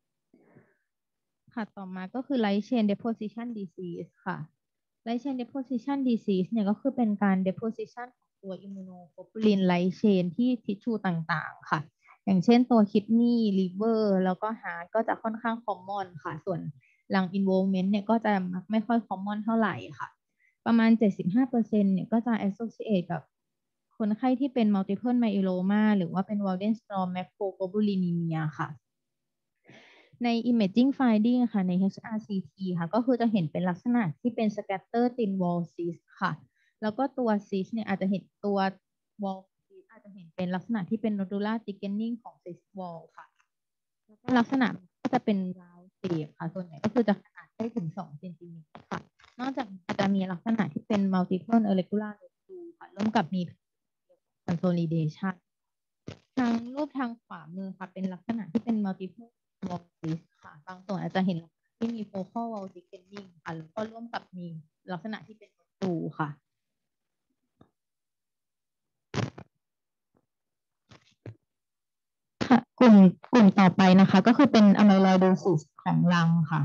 ค่ะต่อมาก็คือ light chain deposition disease ค่ะ light chain deposition disease เนี่ยก็คือเป็นการ deposition ของตัว immunoglobulin light chain ที่ทิชชูต่างๆค่ะอย่างเช่นตัว kidney liver แล้วก็ heart ก็จะค่อนข้าง common ค่ะส่วน lung involvement เนี่ยก็จะไม่ค่อย common เท่าไหร่ค่ะประมาณ 75%เนี่ยก็จะ associate กับคนไข้ที่เป็น multiple myeloma หรือว่าเป็น Waldenström macroglobulinemia ค่ะใน imaging finding ค่ะใน HRCT ค่ะก็คือจะเห็นเป็นลักษณะที่เป็น scatter thin wall cyst ค่ะแล้วก็ตัว cyst เนี่ยอาจจะเห็นตัว wall cyst อาจจะเห็นเป็นลักษณะที่เป็น nodular thickening ของ cyst wall ค่ะแล้วก็ลักษณะก็จะเป็น round shape ค่ะส่วนใหญ่ก็คือจะขนาดได้ถึง2 เซนติเมตรค่ะนอกจากนี้อาจจะมีลักษณะที่เป็น multiple irregular nodule ค่ะร่วมกับมี consolidation ทางรูปทางขวามือค่ะเป็นลักษณะที่เป็น multiple wall cyst ค่ะบางส่วนอาจจะเห็นลักษณะที่มี focal wall thickening ค่ะแล้วก็ร่วมกับมีลักษณะที่เป็นตูค่ะค่ะกลุ่มต่อไปนะคะก็คือเป็น amyloidosis ของรังค่ะ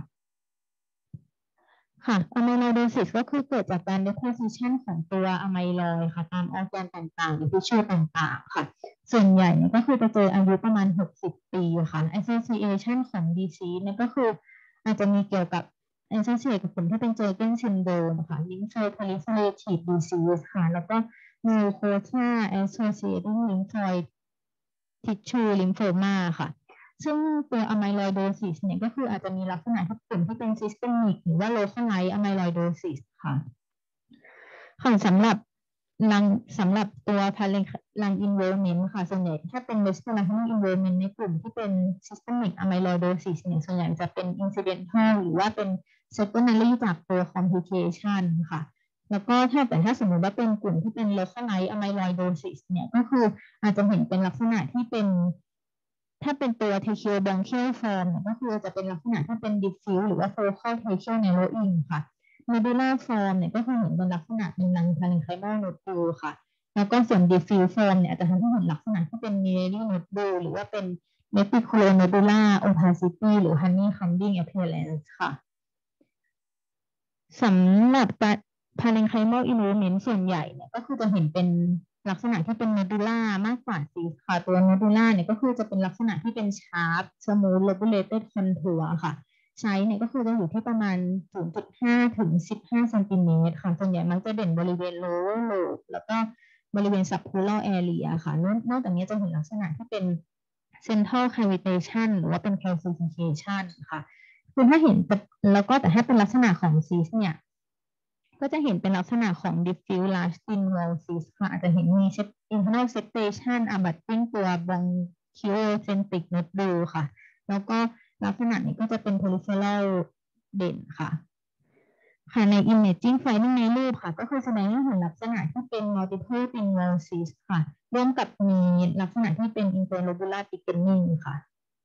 ค่ะอะไมโลโดซิสก็คือเกิดจากการ deposition ของตัวอะไมลอยด์ค่ะตามออร์แกนต่างๆหรือทิชชูต่างๆค่ะส่วนใหญ่เนี่ยก็คือจะเจออายุประมาณ60 ปีค่ะ association ของ disease เนี่ยก็คืออาจจะมีเกี่ยวกับ associate กับกลุ่มที่เป็น Sjögren syndrome ค่ะ lymphoproliferative disease ค่ะแล้วก็ mucosa associated lymphoid tissue lymphoma ค่ะซึ่งตัว amyloidosis เนี่ยก็คืออาจจะมีลักษณะที่กลุ่มที่เป็น systemic หรือว่า localized amyloidosis ค่ะสำหรับรังสำหรับตัว parenchymal involvement ค่ะส่วนใหญ่ถ้าเป็น parenchymal involvement ในกลุ่มที่เป็น systemic amyloidosis เนี่ยส่วนใหญ่จะเป็น incidental หรือว่าเป็น secondary จากตัว complication ค่ะแล้วก็ถ้าสมมติว่าเป็นกลุ่มที่เป็น localized amyloidosis เนี่ยก็คืออาจจะเห็นเป็นลักษณะที่เป็นถ้าเป็นตัว tracheobronchial form เนี่ยก็คือจะเป็นลักษณะที่เป็น diffuse หรือว่า focal tracheal narrowing ค่ะ medullary form เนี่ยก็คือเห็นเป็นลักษณะเป็น lung parenchymal nodule ค่ะแล้วก็ส่วน diffuse form เนี่ยอาจจะทำให้เห็นลักษณะที่เป็น medullary nodule หรือว่าเป็น reticulonodular opacity หรือ honeycombing appearance ค่ะสำหรับ parenchymal involvement ส่วนใหญ่เนี่ยก็คือจะเห็นเป็นลักษณะที่เป็น medulla มากกว่าซีสค่ะตัว medulla เนี่ยก็คือจะเป็นลักษณะที่เป็น sharp smooth lobulated contour ค่ะไซส์เนี่ยก็คือจะอยู่ที่ประมาณ 0.5 ถึง 15 เซนติเมตรค่ะส่วนใหญ่มักจะเด่นบริเวณ lower lobe แล้วก็บริเวณ subpleural area ค่ะนอกจากนี้จะเห็นลักษณะที่เป็น central cavitation หรือว่าเป็น calcification ค่ะคือถ้าเห็นแล้วก็แต่ถ้าเป็นลักษณะของซีสเนี่ยก็จะเห็นเป็นลักษณะของ diffuse large thin wall cyst ค่ะอาจจะเห็นมี internal septation abutting ตัว bronchiocentric nodule ค่ะแล้วก็ลักษณะนี้ก็จะเป็น peripheral เด่นค่ะใน imaging finding ในรูปค่ะก็คือแสดงให้เห็นลักษณะที่เป็น multiple thin wall cyst ค่ะร่วมกับมีลักษณะที่เป็น interlobular thickening ค่ะ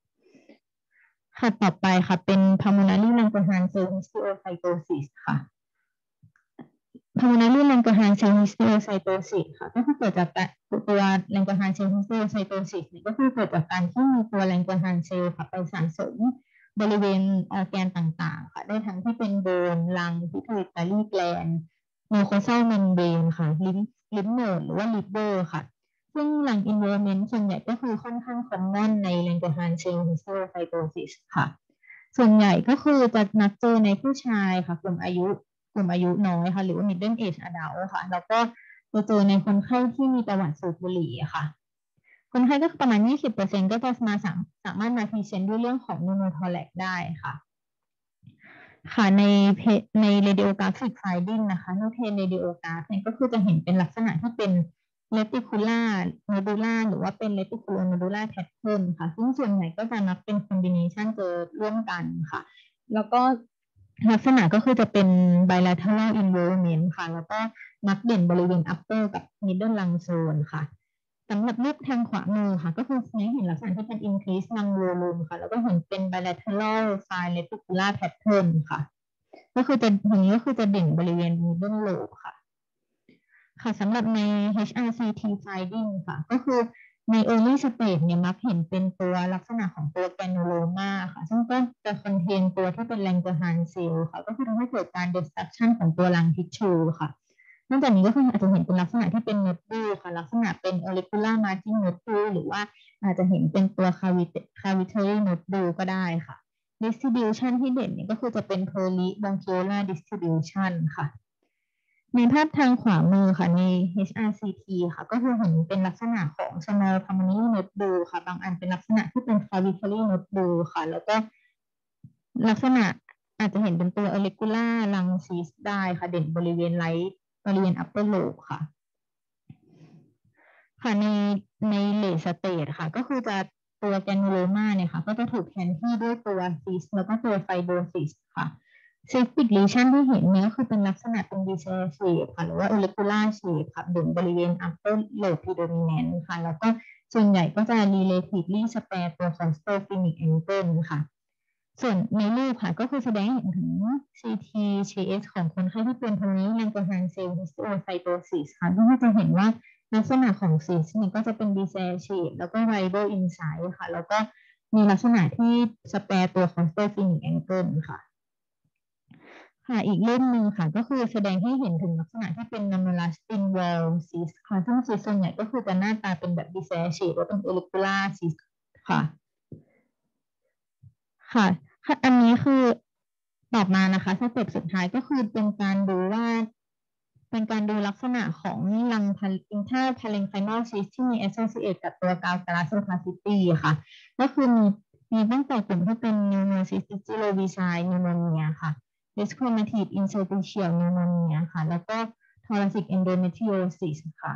ต่อไปค่ะเป็น pulmonary Langerhans cell histiocytosis ค่ะ pulmonary Langerhans cell histiocytosis ค่ะก็คือเกิดจากตัว Langerhans cell histiocytosis เนี่ยก็คือเกิดจากการที่มีตัว Langerhans cell ค่ะไปสะสมบริเวณออร์แกนต่างๆค่ะได้ทั้งที่เป็นโบนลัง pituitary gland mucosal membrane ค่ะlymph node หรือว่า liver ค่ะซึ่งหลัง involvement ส่วนใหญ่ก็คือค่อนข้าง common ใน Langerhans cell histiocytosis ค่ะส่วนใหญ่ก็คือจะนัดเจอในผู้ชายค่ะกลุ่มอายุน้อยค่ะหรือว่า middle age adult ค่ะแล้วก็จะเจอในคนไข้ที่มีประวัติสูบบุหรี่ค่ะคนไข้ก็ประมาณ 20% ก็จะสามารถมาพรีเซนต์ด้วยเรื่องของ pneumothorax ได้ค่ะใน radiographic finding นะคะในเพจ radiograph เนี่ยก็คือจะเห็นเป็นลักษณะที่เป็น reticular nodular หรือว่าเป็น reticulonodular pattern ค่ะซึ่งส่วนใหญ่ก็จะนับเป็น combination เจอร่วมกันค่ะแล้วก็ลักษณะก็คือจะเป็น bilateral involvement ค่ะแล้วก็มักเด่นบริเวณ upper กับ middle lung zone ค่ะสำหรับรูปทางขวามือค่ะก็คือเห็นลักษณะที่เป็น increase lung volume ค่ะแล้วก็เห็นเป็น bilateral fine reticular pattern ค่ะก็คือจะอย่างนี้ก็คือจะเด่นบริเวณ middle lobe ค่ะสำหรับใน HRCT finding ค่ะก็คือใน early stage เนี่ยมักเห็นเป็นตัวลักษณะของตัว granuloma ค่ะซึ่งก็จะ contain ตัวที่เป็น Langerhans cell ค่ะก็คือทำให้เกิดการ destruction ของตัว lung tissue ค่ะนอกจากนี้ก็คืออาจจะเห็นเป็นลักษณะที่เป็น nodule ค่ะลักษณะเป็น auricular margin nodule หรือว่าอาจจะเห็นเป็นตัว cavitary nodule ก็ได้ค่ะ distribution ที่เด่นเนี่ยก็คือจะเป็น peribronchiolar distribution ค่ะในภาพทางขวามือค่ะใน HRCT ค่ะก็คือเห็นเป็นลักษณะของ small pulmonary nodule ค่ะบางอันเป็นลักษณะที่เป็น cavitary nodule ค่ะแล้วก็ลักษณะอาจจะเห็นเป็นตัว auricular lung cyst ได้ค่ะเด่นบริเวณบริเวณ upper lobe ค่ะใน late stage ค่ะก็คือจะตัว granuloma เนี่ยค่ะก็จะถูกแทนที่ด้วยตัว cyst แล้วก็ตัว fibrosis ค่ะ cystic lesion ที่เห็นเนี่ยก็คือเป็นลักษณะเป็น V-shaped shape ค่ะหรือว่า auricular shape ค่ะเด่นบริเวณ upper lobe predominant ค่ะแล้วก็ส่วนใหญ่ก็จะ relatively spare ตัว costophrenic angle ค่ะส่วนในรูปค่ะก็คือแสดงให้เห็นถึง CT GS ของคนไข้ที่เป็น pulmonary Langerhans cell histiocytosis ค่ะก็จะเห็นว่าลักษณะของซีสเนี่ยก็จะเป็น V-shaped shape แล้วก็ variable in size ค่ะแล้วก็มีลักษณะที่ spare ตัว costophrenic angle ค่ะอีกรูปหนึ่งค่ะก็คือแสดงให้เห็นถึงลักษณะที่เป็น numerous thin wall cyst ค่ะซึ่งซีสส่วนใหญ่ก็คือจะหน้าตาเป็นแบบ V-shaped shape หรือเป็น auricular cyst ค่ะอันนี้คือต่อมานะคะสเต็ปสุดท้ายก็คือเป็นการดูว่าเป็นการดูลักษณะของรังintrapharenchymal cyst ที่มี associate กับตัว Gallglass opacity ค่ะก็คือมีตั้งแต่กลุ่มที่เป็น pneumocystis jirovecii pneumonia ค่ะ desquamative interstitial pneumonia ค่ะแล้วก็ thoracic endometriosis ค่ะ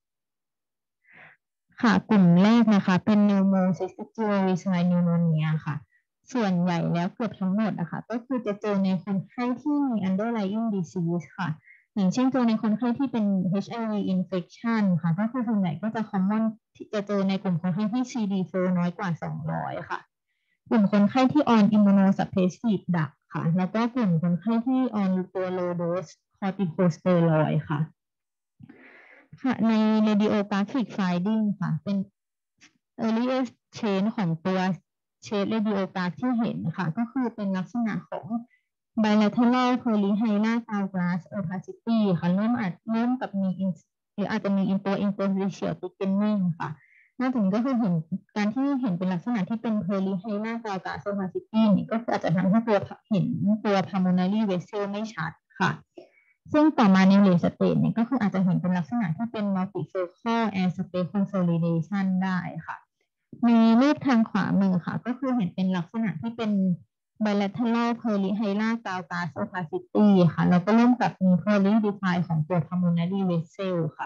ค่ะกลุ่มแรกนะคะเป็น pneumocystis jirovecii pneumonia ค่ะส่วนใหญ่แล้วเกือบทั้งหมดนะคะก็คือจะเจอในคนไข้ที่มี underlying disease ค่ะอย่างเช่นเจอในคนไข้ที่เป็น HIV infection ค่ะก็คือส่วนใหญ่ก็จะ common ที่จะเจอในกลุ่มคนไข้ที่ CD4 น้อยกว่า200ค่ะกลุ่มคนไข้ที่ on immunosuppressive ดักค่ะแล้วก็กลุ่มคนไข้ที่ on ตัว low dose corticosteroid ค่ะค่ะใน radiographic finding ค่ะเป็น earliest change ของตัว change radiograph ที่เห็นค่ะก็คือเป็นลักษณะของ bilateral polyhydra gallglass opacity ค่ะเริ่มกับมีหรืออาจจะมี interstitial thickening ค่ะนอกจากนี้ก็คือเห็นการที่เห็นเป็นลักษณะที่เป็น polyhydra gallglass opacity นี่ก็อาจจะทำให้เห็นตัว pulmonary vessel ไม่ชัดค่ะซึ่งต่อมาใน late stage เนี่ยก็คืออาจจะเห็นเป็นลักษณะที่เป็น multifocal air space consolidation ได้ค่ะมีรูปทางขวามือค่ะก็คือเห็นเป็นลักษณะที่เป็น bilateral polyhydra gallglass opacity ค่ะแล้วก็ร่วมกับมี polydify ของตัว pulmonary vessel ค่ะ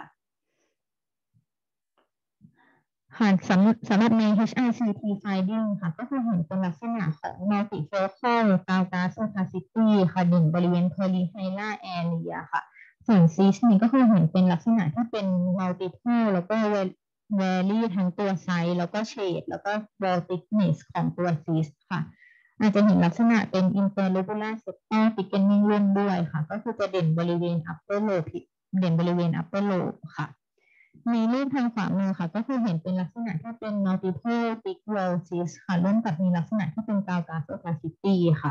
ค่ะสำหรับใน HRCT finding ค่ะก็คือเห็นเป็นลักษณะของ multifocal gallglass opacity ค่ะหนึ่งบริเวณ polyhydra area ค่ะส่วน cyst นี่ก็คือเห็นเป็นลักษณะที่เป็น multiple แล้วก็ vary ทั้งตัวไซส์แล้วก็ shade แล้วก็ wall thickness ของตัว cyst ค่ะอาจจะเห็นลักษณะเป็น interlobular septal thickening ร่วมด้วยค่ะก็คือจะเด่นบริเวณ upper lobe ค่ะมีรูปทางขวามือค่ะก็คือเห็นเป็นลักษณะที่เป็น multiple thick wall cyst ค่ะร่วมกับมีลักษณะที่เป็น Gallglass opacity ค่ะ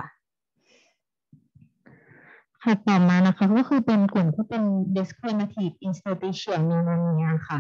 ค่ะต่อมานะคะก็คือเป็นกลุ่มที่เป็น desquamative interstitial pneumonia ค่ะ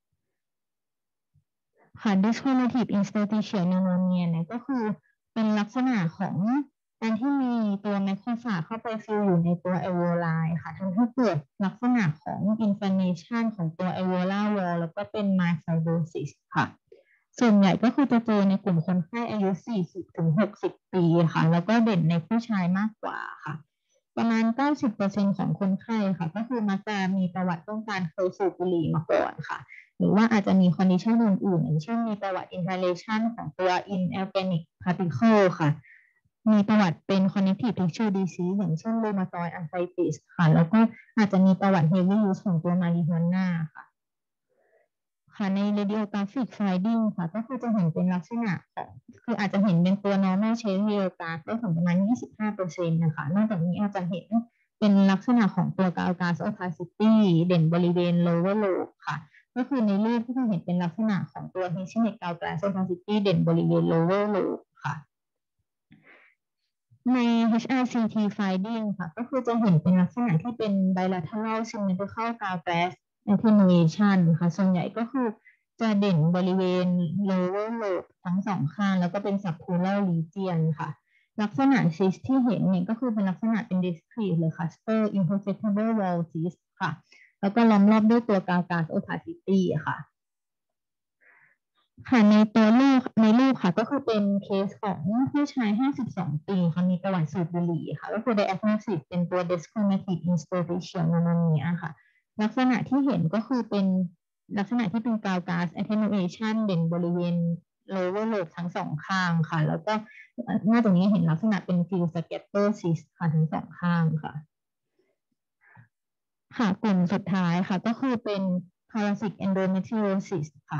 desquamative interstitial pneumonia เนี่ยก็คือเป็นลักษณะของการที่มีตัวแมคโครฟาจเข้าไปฟิลอยู่ในตัว alveoli ค่ะทำให้เกิดลักษณะของ inflammation ของตัว alveolar wall แล้วก็เป็น myelofibrosis ค่ะส่วนใหญ่ก็คือจะเจอในกลุ่มคนไข้อายุ 40-60 ปีค่ะแล้วก็เด่นในผู้ชายมากกว่าค่ะประมาณ 90% ของคนไข้ค่ะก็คือมักจะมีประวัติต้องการเคยสูบบุหรี่มาก่อนค่ะ หรือว่าอาจจะมี condition อื่นๆอย่างเช่นมีประวัติ inhalation ของตัว inorganic particle ค่ะมีประวัติเป็น connective tissue disease อย่างเช่น rheumatoid arthritis ค่ะแล้วก็อาจจะมีประวัติ heavy use ของตัว marijuana ค่ะใน radiographic finding ค่ะก็คือจะเห็นเป็นลักษณะของคืออาจจะเห็นเป็นตัว normal change radiograph ได้ถึงประมาณ 25% นะคะนอกจากนี้อาจจะเห็นเป็นลักษณะของตัว Gallglass opacity เด่นบริเวณ lower lobe ค่ะก็คือในรูปที่เราเห็นเป็นลักษณะของตัว Hashimoto Gallglass opacity เด่นบริเวณ lower lobe ค่ะใน HRCT finding ค่ะก็คือจะเห็นเป็นลักษณะที่เป็น bilateral symmetrical Gallglass attenuation ค่ะส่วนใหญ่ก็คือจะเด่นบริเวณ lower lobe ทั้งสองข้างแล้วก็เป็น subpleural region ค่ะลักษณะ cyst ที่เห็นเนี่ยก็คือเป็นลักษณะเป็น discrete หรือ cluster imperceptible wall cyst ค่ะแล้วก็ล้อมรอบด้วยตัว Gallglass opacity ค่ะในรูปค่ะก็คือเป็นเคสของผู้ชาย52ปีค่ะมีประวัติสูบบุหรี่ค่ะก็คือ diagnosis เป็นตัว desquamative interstitial pneumonia ค่ะลักษณะที่เห็นก็คือเป็นลักษณะที่เป็น Gallglass attenuation เด่นบริเวณ lower lobe ทั้งสองข้างค่ะแล้วก็นอกจากนี้เห็นลักษณะเป็น field scatter cyst ค่ะทั้งสองข้างค่ะกลุ่มสุดท้ายค่ะก็คือเป็น thoracic endometriosis ค่ะ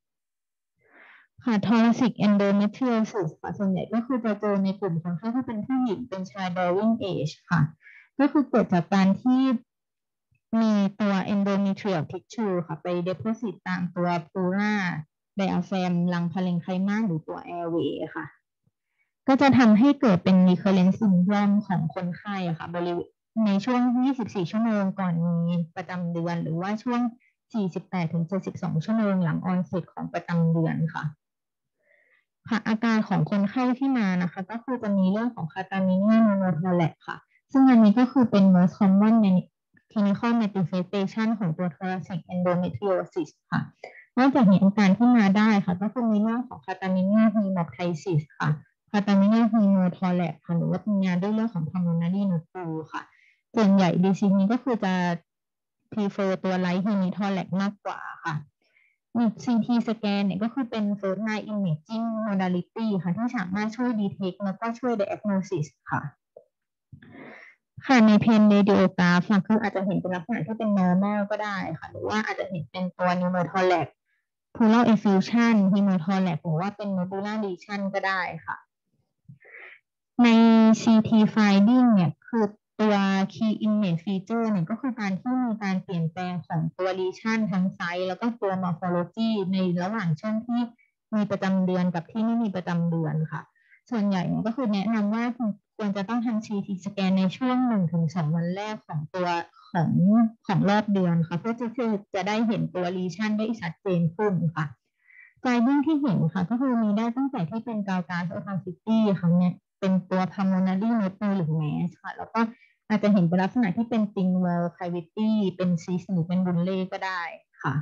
thoracic endometriosis ค่ะส่วนใหญ่ก็คือจะเจอในกลุ่มคนไข้ที่เป็นผู้หญิงเป็นชาย bearing age ค่ะก็คือเกิดจากการที่มีตัว endometrial tissue ค่ะไป deposit ตามตัว pleura diaphragm รังพาเรนไคมาหรือตัว airway ค่ะก็จะทำให้เกิดเป็น recurrent syndrome ของคนไข้ค่ะในช่วง 24 ชั่วโมงก่อนมีประจำเดือนหรือว่าช่วง 48-72 ชั่วโมงหลัง onset ของประจำเดือนค่ะ อาการของคนไข้ที่มานะคะก็คือจะมีเรื่องของคาตาเมเนียโนโมโทแลกค่ะซึ่งอันนี้ก็คือเป็น most common clinical manifestation ของตัว thoracic endometriosis ค่ะนอกจากนี้อาการที่มาได้ค่ะก็คือในเรื่องของ catamenial hemoptysis ค่ะ catamenial pneumothorax ค่ะหรือว่าเป็นงานด้วยเรื่องของ pulmonary nodule ค่ะส่วนใหญ่ disease นี้ก็คือจะ prefer ตัว right hemithorax มากกว่าค่ะCT สแกนเนี่ยก็คือเป็น first line imaging modality ค่ะที่สามารถช่วย detect แล้วก็ช่วย diagnosis ค่ะค่ะในเพนเรดิโอกราฟคืออาจจะเห็นเป็นลักษณะที่เป็น normal ก็ได้ค่ะหรือว่าอาจจะเห็นเป็นตัว pneumothorax pleural effusion hemothorax หรือว่าเป็น nodular lesion ก็ได้ค่ะใน CT finding เนี่ยคือตัว key image feature เนี่ยก็คือการที่มีการเปลี่ยนแปลงของตัว lesion ทั้งไซส์แล้วก็ตัว morphology ในระหว่างช่วงที่มีประจำเดือนกับที่ไม่มีประจำเดือนค่ะส่วนใหญ่เนี่ยก็คือแนะนำว่าควรจะต้องทำ CT สแกนในช่วง1-2 วันแรกของตัวของรอบเดือนค่ะเพื่อจะได้เห็นตัว lesion ได้ชัดเจนขึ้นค่ะfinding ที่เห็นค่ะก็คือมีได้ตั้งแต่ที่เป็น Gallglass opacity ค่ะเนี่ยเป็นตัว pulmonary nodule หรือ mass ค่ะแล้วก็อาจจะเห็นเป็นลักษณะที่เป็น thin wall cavity เป็น cyst หรือเป็น bulle ก็ได้ค่ะ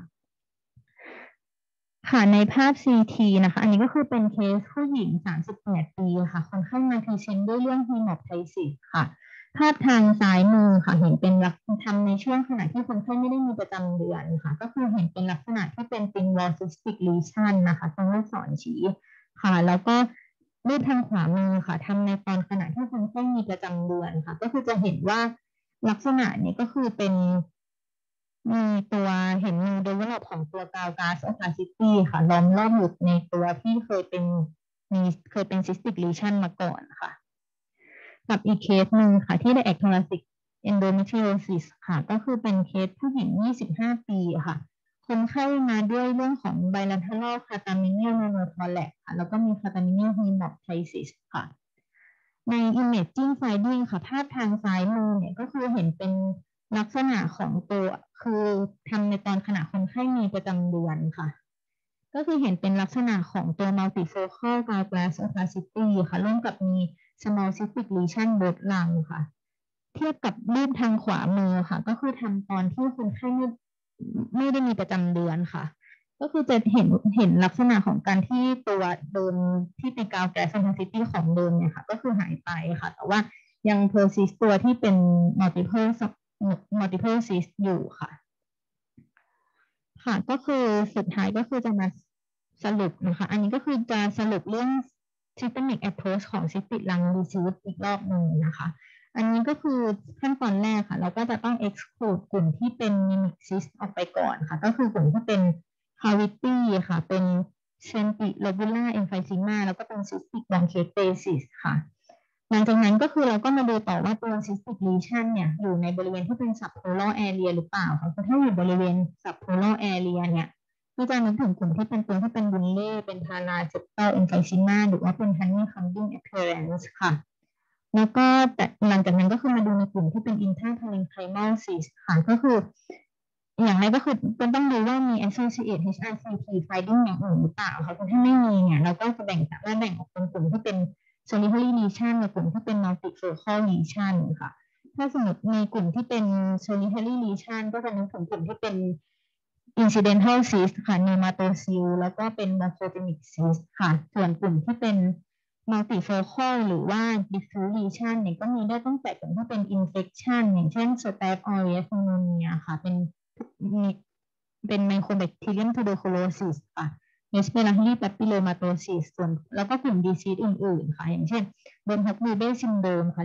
ค่ะในภาพ CT นะคะอันนี้ก็คือเป็นเคสผู้หญิง38ปีค่ะคนไข้มาพรีเซนต์ด้วยเรื่อง hemoptysis ค่ะภาพทางซ้ายมือค่ะเห็นเป็นลักษณะทำในช่วงขณะที่คนไข้ไม่ได้มีประจำเดือนค่ะก็คือเห็นเป็นลักษณะที่เป็น thin wall cystic lesion นะคะตรงลูกศรชี้ค่ะแล้วก็รูปทางขวามือค่ะทำในตอนขณะที่คนไข้มีประจำเดือนค่ะก็คือจะเห็นว่าลักษณะนี้ก็คือเป็นมีตัวเห็นมี develop ของตัว Gallglass opacity ค่ะล้อมรอบอยู่ในตัวที่เคยเป็น cystic lesion มาก่อนค่ะกับอีกเคสหนึ่งค่ะที่ได้ thoracic endometriosis ค่ะก็คือเป็นเคสผู้หญิง25ปีค่ะคนไข้มาด้วยเรื่องของ bilateral catamenial pneumothorax ค่ะแล้วก็มี catamenial hemoptysis ค่ะใน imaging finding ค่ะภาพทางซ้ายมือเนี่ยก็คือเห็นเป็นลักษณะของตัวคือทำในตอนขณะคนไข้มีประจำเดือนค่ะก็คือเห็นเป็นลักษณะของตัว multifocal Gallglass opacity ค่ะร่วมกับมี small cystic lesion บนหลังค่ะเทียบกับรูปทางขวามือค่ะก็คือทำตอนที่คนไข้ไม่ได้มีประจำเดือนค่ะก็คือจะเห็นลักษณะของการที่ตัวเดิมที่เป็น Gallglass opacity ของเดิมเนี่ยค่ะก็คือหายไปค่ะแต่ว่ายัง persist ตัวที่เป็น multiple cyst อยู่ค่ะค่ะก็คือสุดท้ายก็คือจะมาสรุปนะคะอันนี้ก็คือจะสรุปเรื่อง systemic approach ของ cystic lung disease อีกรอบหนึ่งนะคะอันนี้ก็คือขั้นตอนแรกค่ะเราก็จะต้อง exclude กลุ่มที่เป็น mimic cyst ออกไปก่อนค่ะก็คือกลุ่มที่เป็น cavity ค่ะเป็น centilobular emphysema แล้วก็เป็น cystic bronchiectasis ค่ะหลังจากนั้นก็คือเราก็มาดูต่อว่าตัว cystic lesion เนี่ยอยู่ในบริเวณที่เป็น subpleural area หรือเปล่าค่ะถ้าอยู่บริเวณ subpleural area เนี่ยก็จะนึกถึงกลุ่มที่เป็นตัวที่เป็นบุลเล่เป็น paraseptal emphysema หรือว่าเป็น honeycombing appearance ค่ะแล้วก็แต่หลังจากนั้นก็คือมาดูในกลุ่มที่เป็น interparenchymal cyst ค่ะก็คืออย่างแรกก็คือต้องดูว่ามี associate HRCT finding อย่างอื่นหรือเปล่าค่ะถ้าไม่มีเนี่ยเราก็จะสามารถแบ่งออกเป็นกลุ่มที่เป็น solitary lesion กับกลุ่มที่เป็น multifocal lesion ค่ะถ้าสมมติในกลุ่มที่เป็น solitary lesion ก็จะนึกถึงกลุ่มที่เป็น incidental cyst ค่ะ nematocele แล้วก็เป็น morphogenic cyst ค่ะส่วนกลุ่มที่เป็น multifocal หรือว่า diffuse lesion เนี่ยก็มีได้ตั้งแต่กลุ่มที่เป็น infection อย่างเช่น Staph aureus pneumonia ค่ะเป็น mycobacterium tuberculosis ค่ะ respiratory papillomatosis ส่วนแล้วก็กลุ่ม disease อื่นๆค่ะอย่างเช่น Bronchiolitis syndrome ค่ะ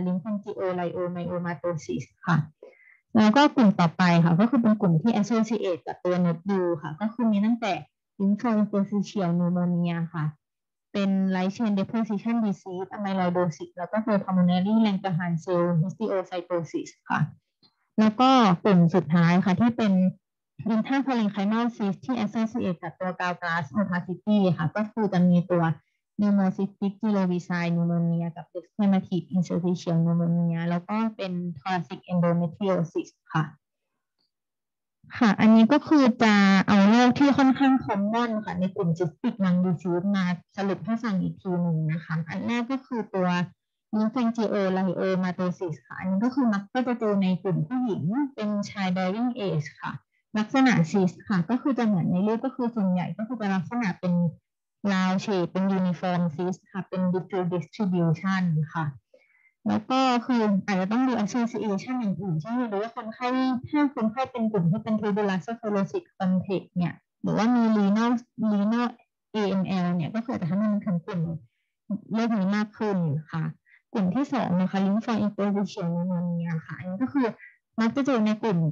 lymphangioliomyomatosis ค่ะแล้วก็กลุ่มต่อไปค่ะก็คือเป็นกลุ่มที่ associate กับตัว nodule ค่ะก็คือมีตั้งแต่ lymphointerstitial pneumonia ค่ะเป็น light chain deposition disease amyloidosis แล้วก็ตัว pulmonary Langerhans cell histiocytosis ค่ะแล้วก็กลุ่มสุดท้ายค่ะที่เป็น interparenchymal cyst ที่ associate กับตัว Gallglass opacity ค่ะก็คือจะมีตัว pneumocystic gyrovicine pneumonia กับ desquamative interstitial pneumonia แล้วก็เป็น thoracic endometriosis ค่ะค่ะอันนี้ก็คือจะเอาโรคที่ค่อนข้างคอมมอนค่ะในกลุ่ม cystic lung disease มาสรุปให้ฟังอีกทีหนึ่งนะคะอันแรกก็คือตัว lymphangiomatosis ค่ะอันนี้ก็คือมักก็จะเจอในกลุ่มผู้หญิงเป็น childbearing age ค่ะลักษณะ cyst ค่ะก็คือจะเหมือนในรูปก็คือส่วนใหญ่ก็คือจะลักษณะเป็น round shape เป็น uniform cyst ค่ะเป็น diffuse distribution ค่ะแล้วก็คืออาจจะต้องดู association อย่างอื่นเช่นหรือว่าคนไข้ถ้าคนไข้เป็นกลุ่มที่เป็น tuberous sclerosis complex เนี่ยหรือว่ามี renal AML เนี่ยก็คือจะทำให้มันเป็นกลุ่มโรคนี้มากขึ้นค่ะกลุ่มที่สองนะคะ lymphointerstitial pneumonia ค่ะอันนี้ก็คือมักจะเจอใน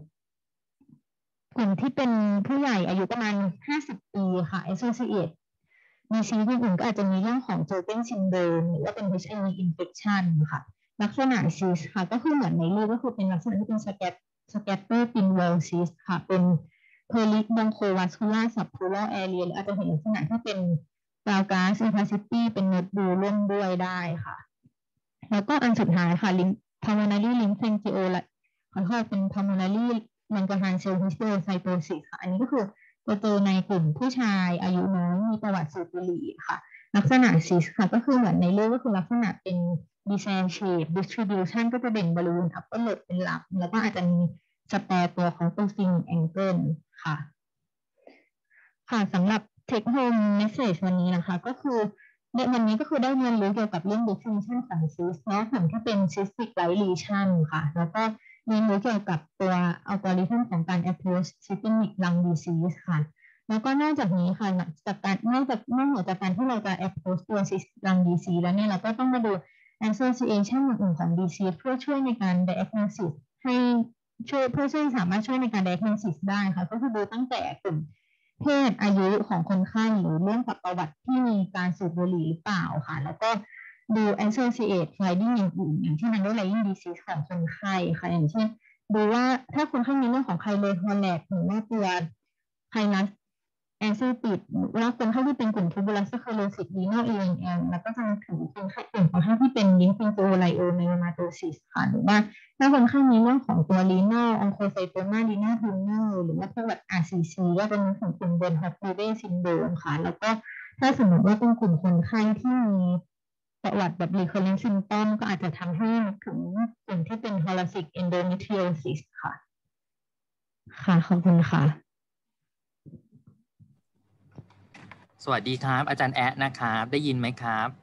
กลุ่มที่เป็นผู้ใหญ่อายุประมาณ50 ปีค่ะ associate มีชีวิตอื่นก็อาจจะมีเรื่องของ Jordan syndrome หรือว่าเป็น HIV infection ค่ะลักษณะ cyst ค่ะก็คือเหมือนในรูปก็คือเป็นลักษณะที่เป็น scatter pinwall cyst ค่ะเป็น Peric bronchovascular subpleural area หรืออาจจะเห็นลักษณะที่เป็น Glaucus opacity เป็นโนดบูร่วมด้วยได้ค่ะแล้วก็อันสุดท้ายค่ะ pulmonary lymphangioma ขอโทษเป็น pulmonary Langerhans cell histiocytosis ค่ะอันนี้ก็คือจะเจอในกลุ่มผู้ชายอายุน้อยมีประวัติสูบบุหรี่ค่ะลักษณะ cyst ค่ะก็คือเหมือนในรูปก็คือลักษณะเป็น descent shape distribution ก็จะเด่นบริเวณ upper lip เป็นหลักแล้วก็อาจจะมีสแปร์ตัวของตัว fin angle ค่ะค่ะสำหรับ take home message วันนี้นะคะก็คือในวันนี้ก็คือได้เรียนรู้เกี่ยวกับเรื่อง definition ของ cyst เนาะผมที่เป็น cystic light lesion ค่ะแล้วก็เรียนรู้เกี่ยวกับตัวอัลกอริทึมของการ approach systemic lung disease ค่ะแล้วก็นอกจากนี้ค่ะนอกเหนือจากการที่เราจะ approach ตัว cystic lung disease แล้วเนี่ยเราก็ต้องมาดู association อื่นๆของ disease เพื่อช่วยในการ diagnosis ให้เพื่อช่วยสามารถช่วยในการ diagnosis ได้ค่ะก็คือดูตั้งแต่กลุ่มเพศอายุของคนไข้หรือเรื่องกับประวัติที่มีการสูบบุหรี่หรือเปล่าค่ะแล้วก็ดู associate finding อย่างอื่นอย่างเช่น underlying disease ของคนไข้ค่ะอย่างเช่นดูว่าถ้าคนไข้มีเรื่องของไคโลโทแลกหรือว่าตัวไคนัสแอนซิติดหรือว่าคนไข้ที่เป็นกลุ่ม tuberous sclerosis renal AML แล้วก็จะมาถึงคนไข้กลุ่มคนไข้ที่เป็น lymphangiomatosis ค่ะหรือว่าถ้าคนไข้มีเรื่องของตัว renal oncocytoma renal tumor หรือว่าพวกแบบ RCC ก็จะมีของกลุ่ม Von Hoffmann syndrome ค่ะแล้วก็ถ้าสมมติว่าเป็นกลุ่มคนไข้ที่มีประวัติแบบ recurrent symptom ก็อาจจะทำให้นึกถึงกลุ่มที่เป็น thoracic endometriosis ค่ะค่ะขอบคุณค่ะสวัสดีครับอาจารย์แอะนะครับได้ยินไหมครับ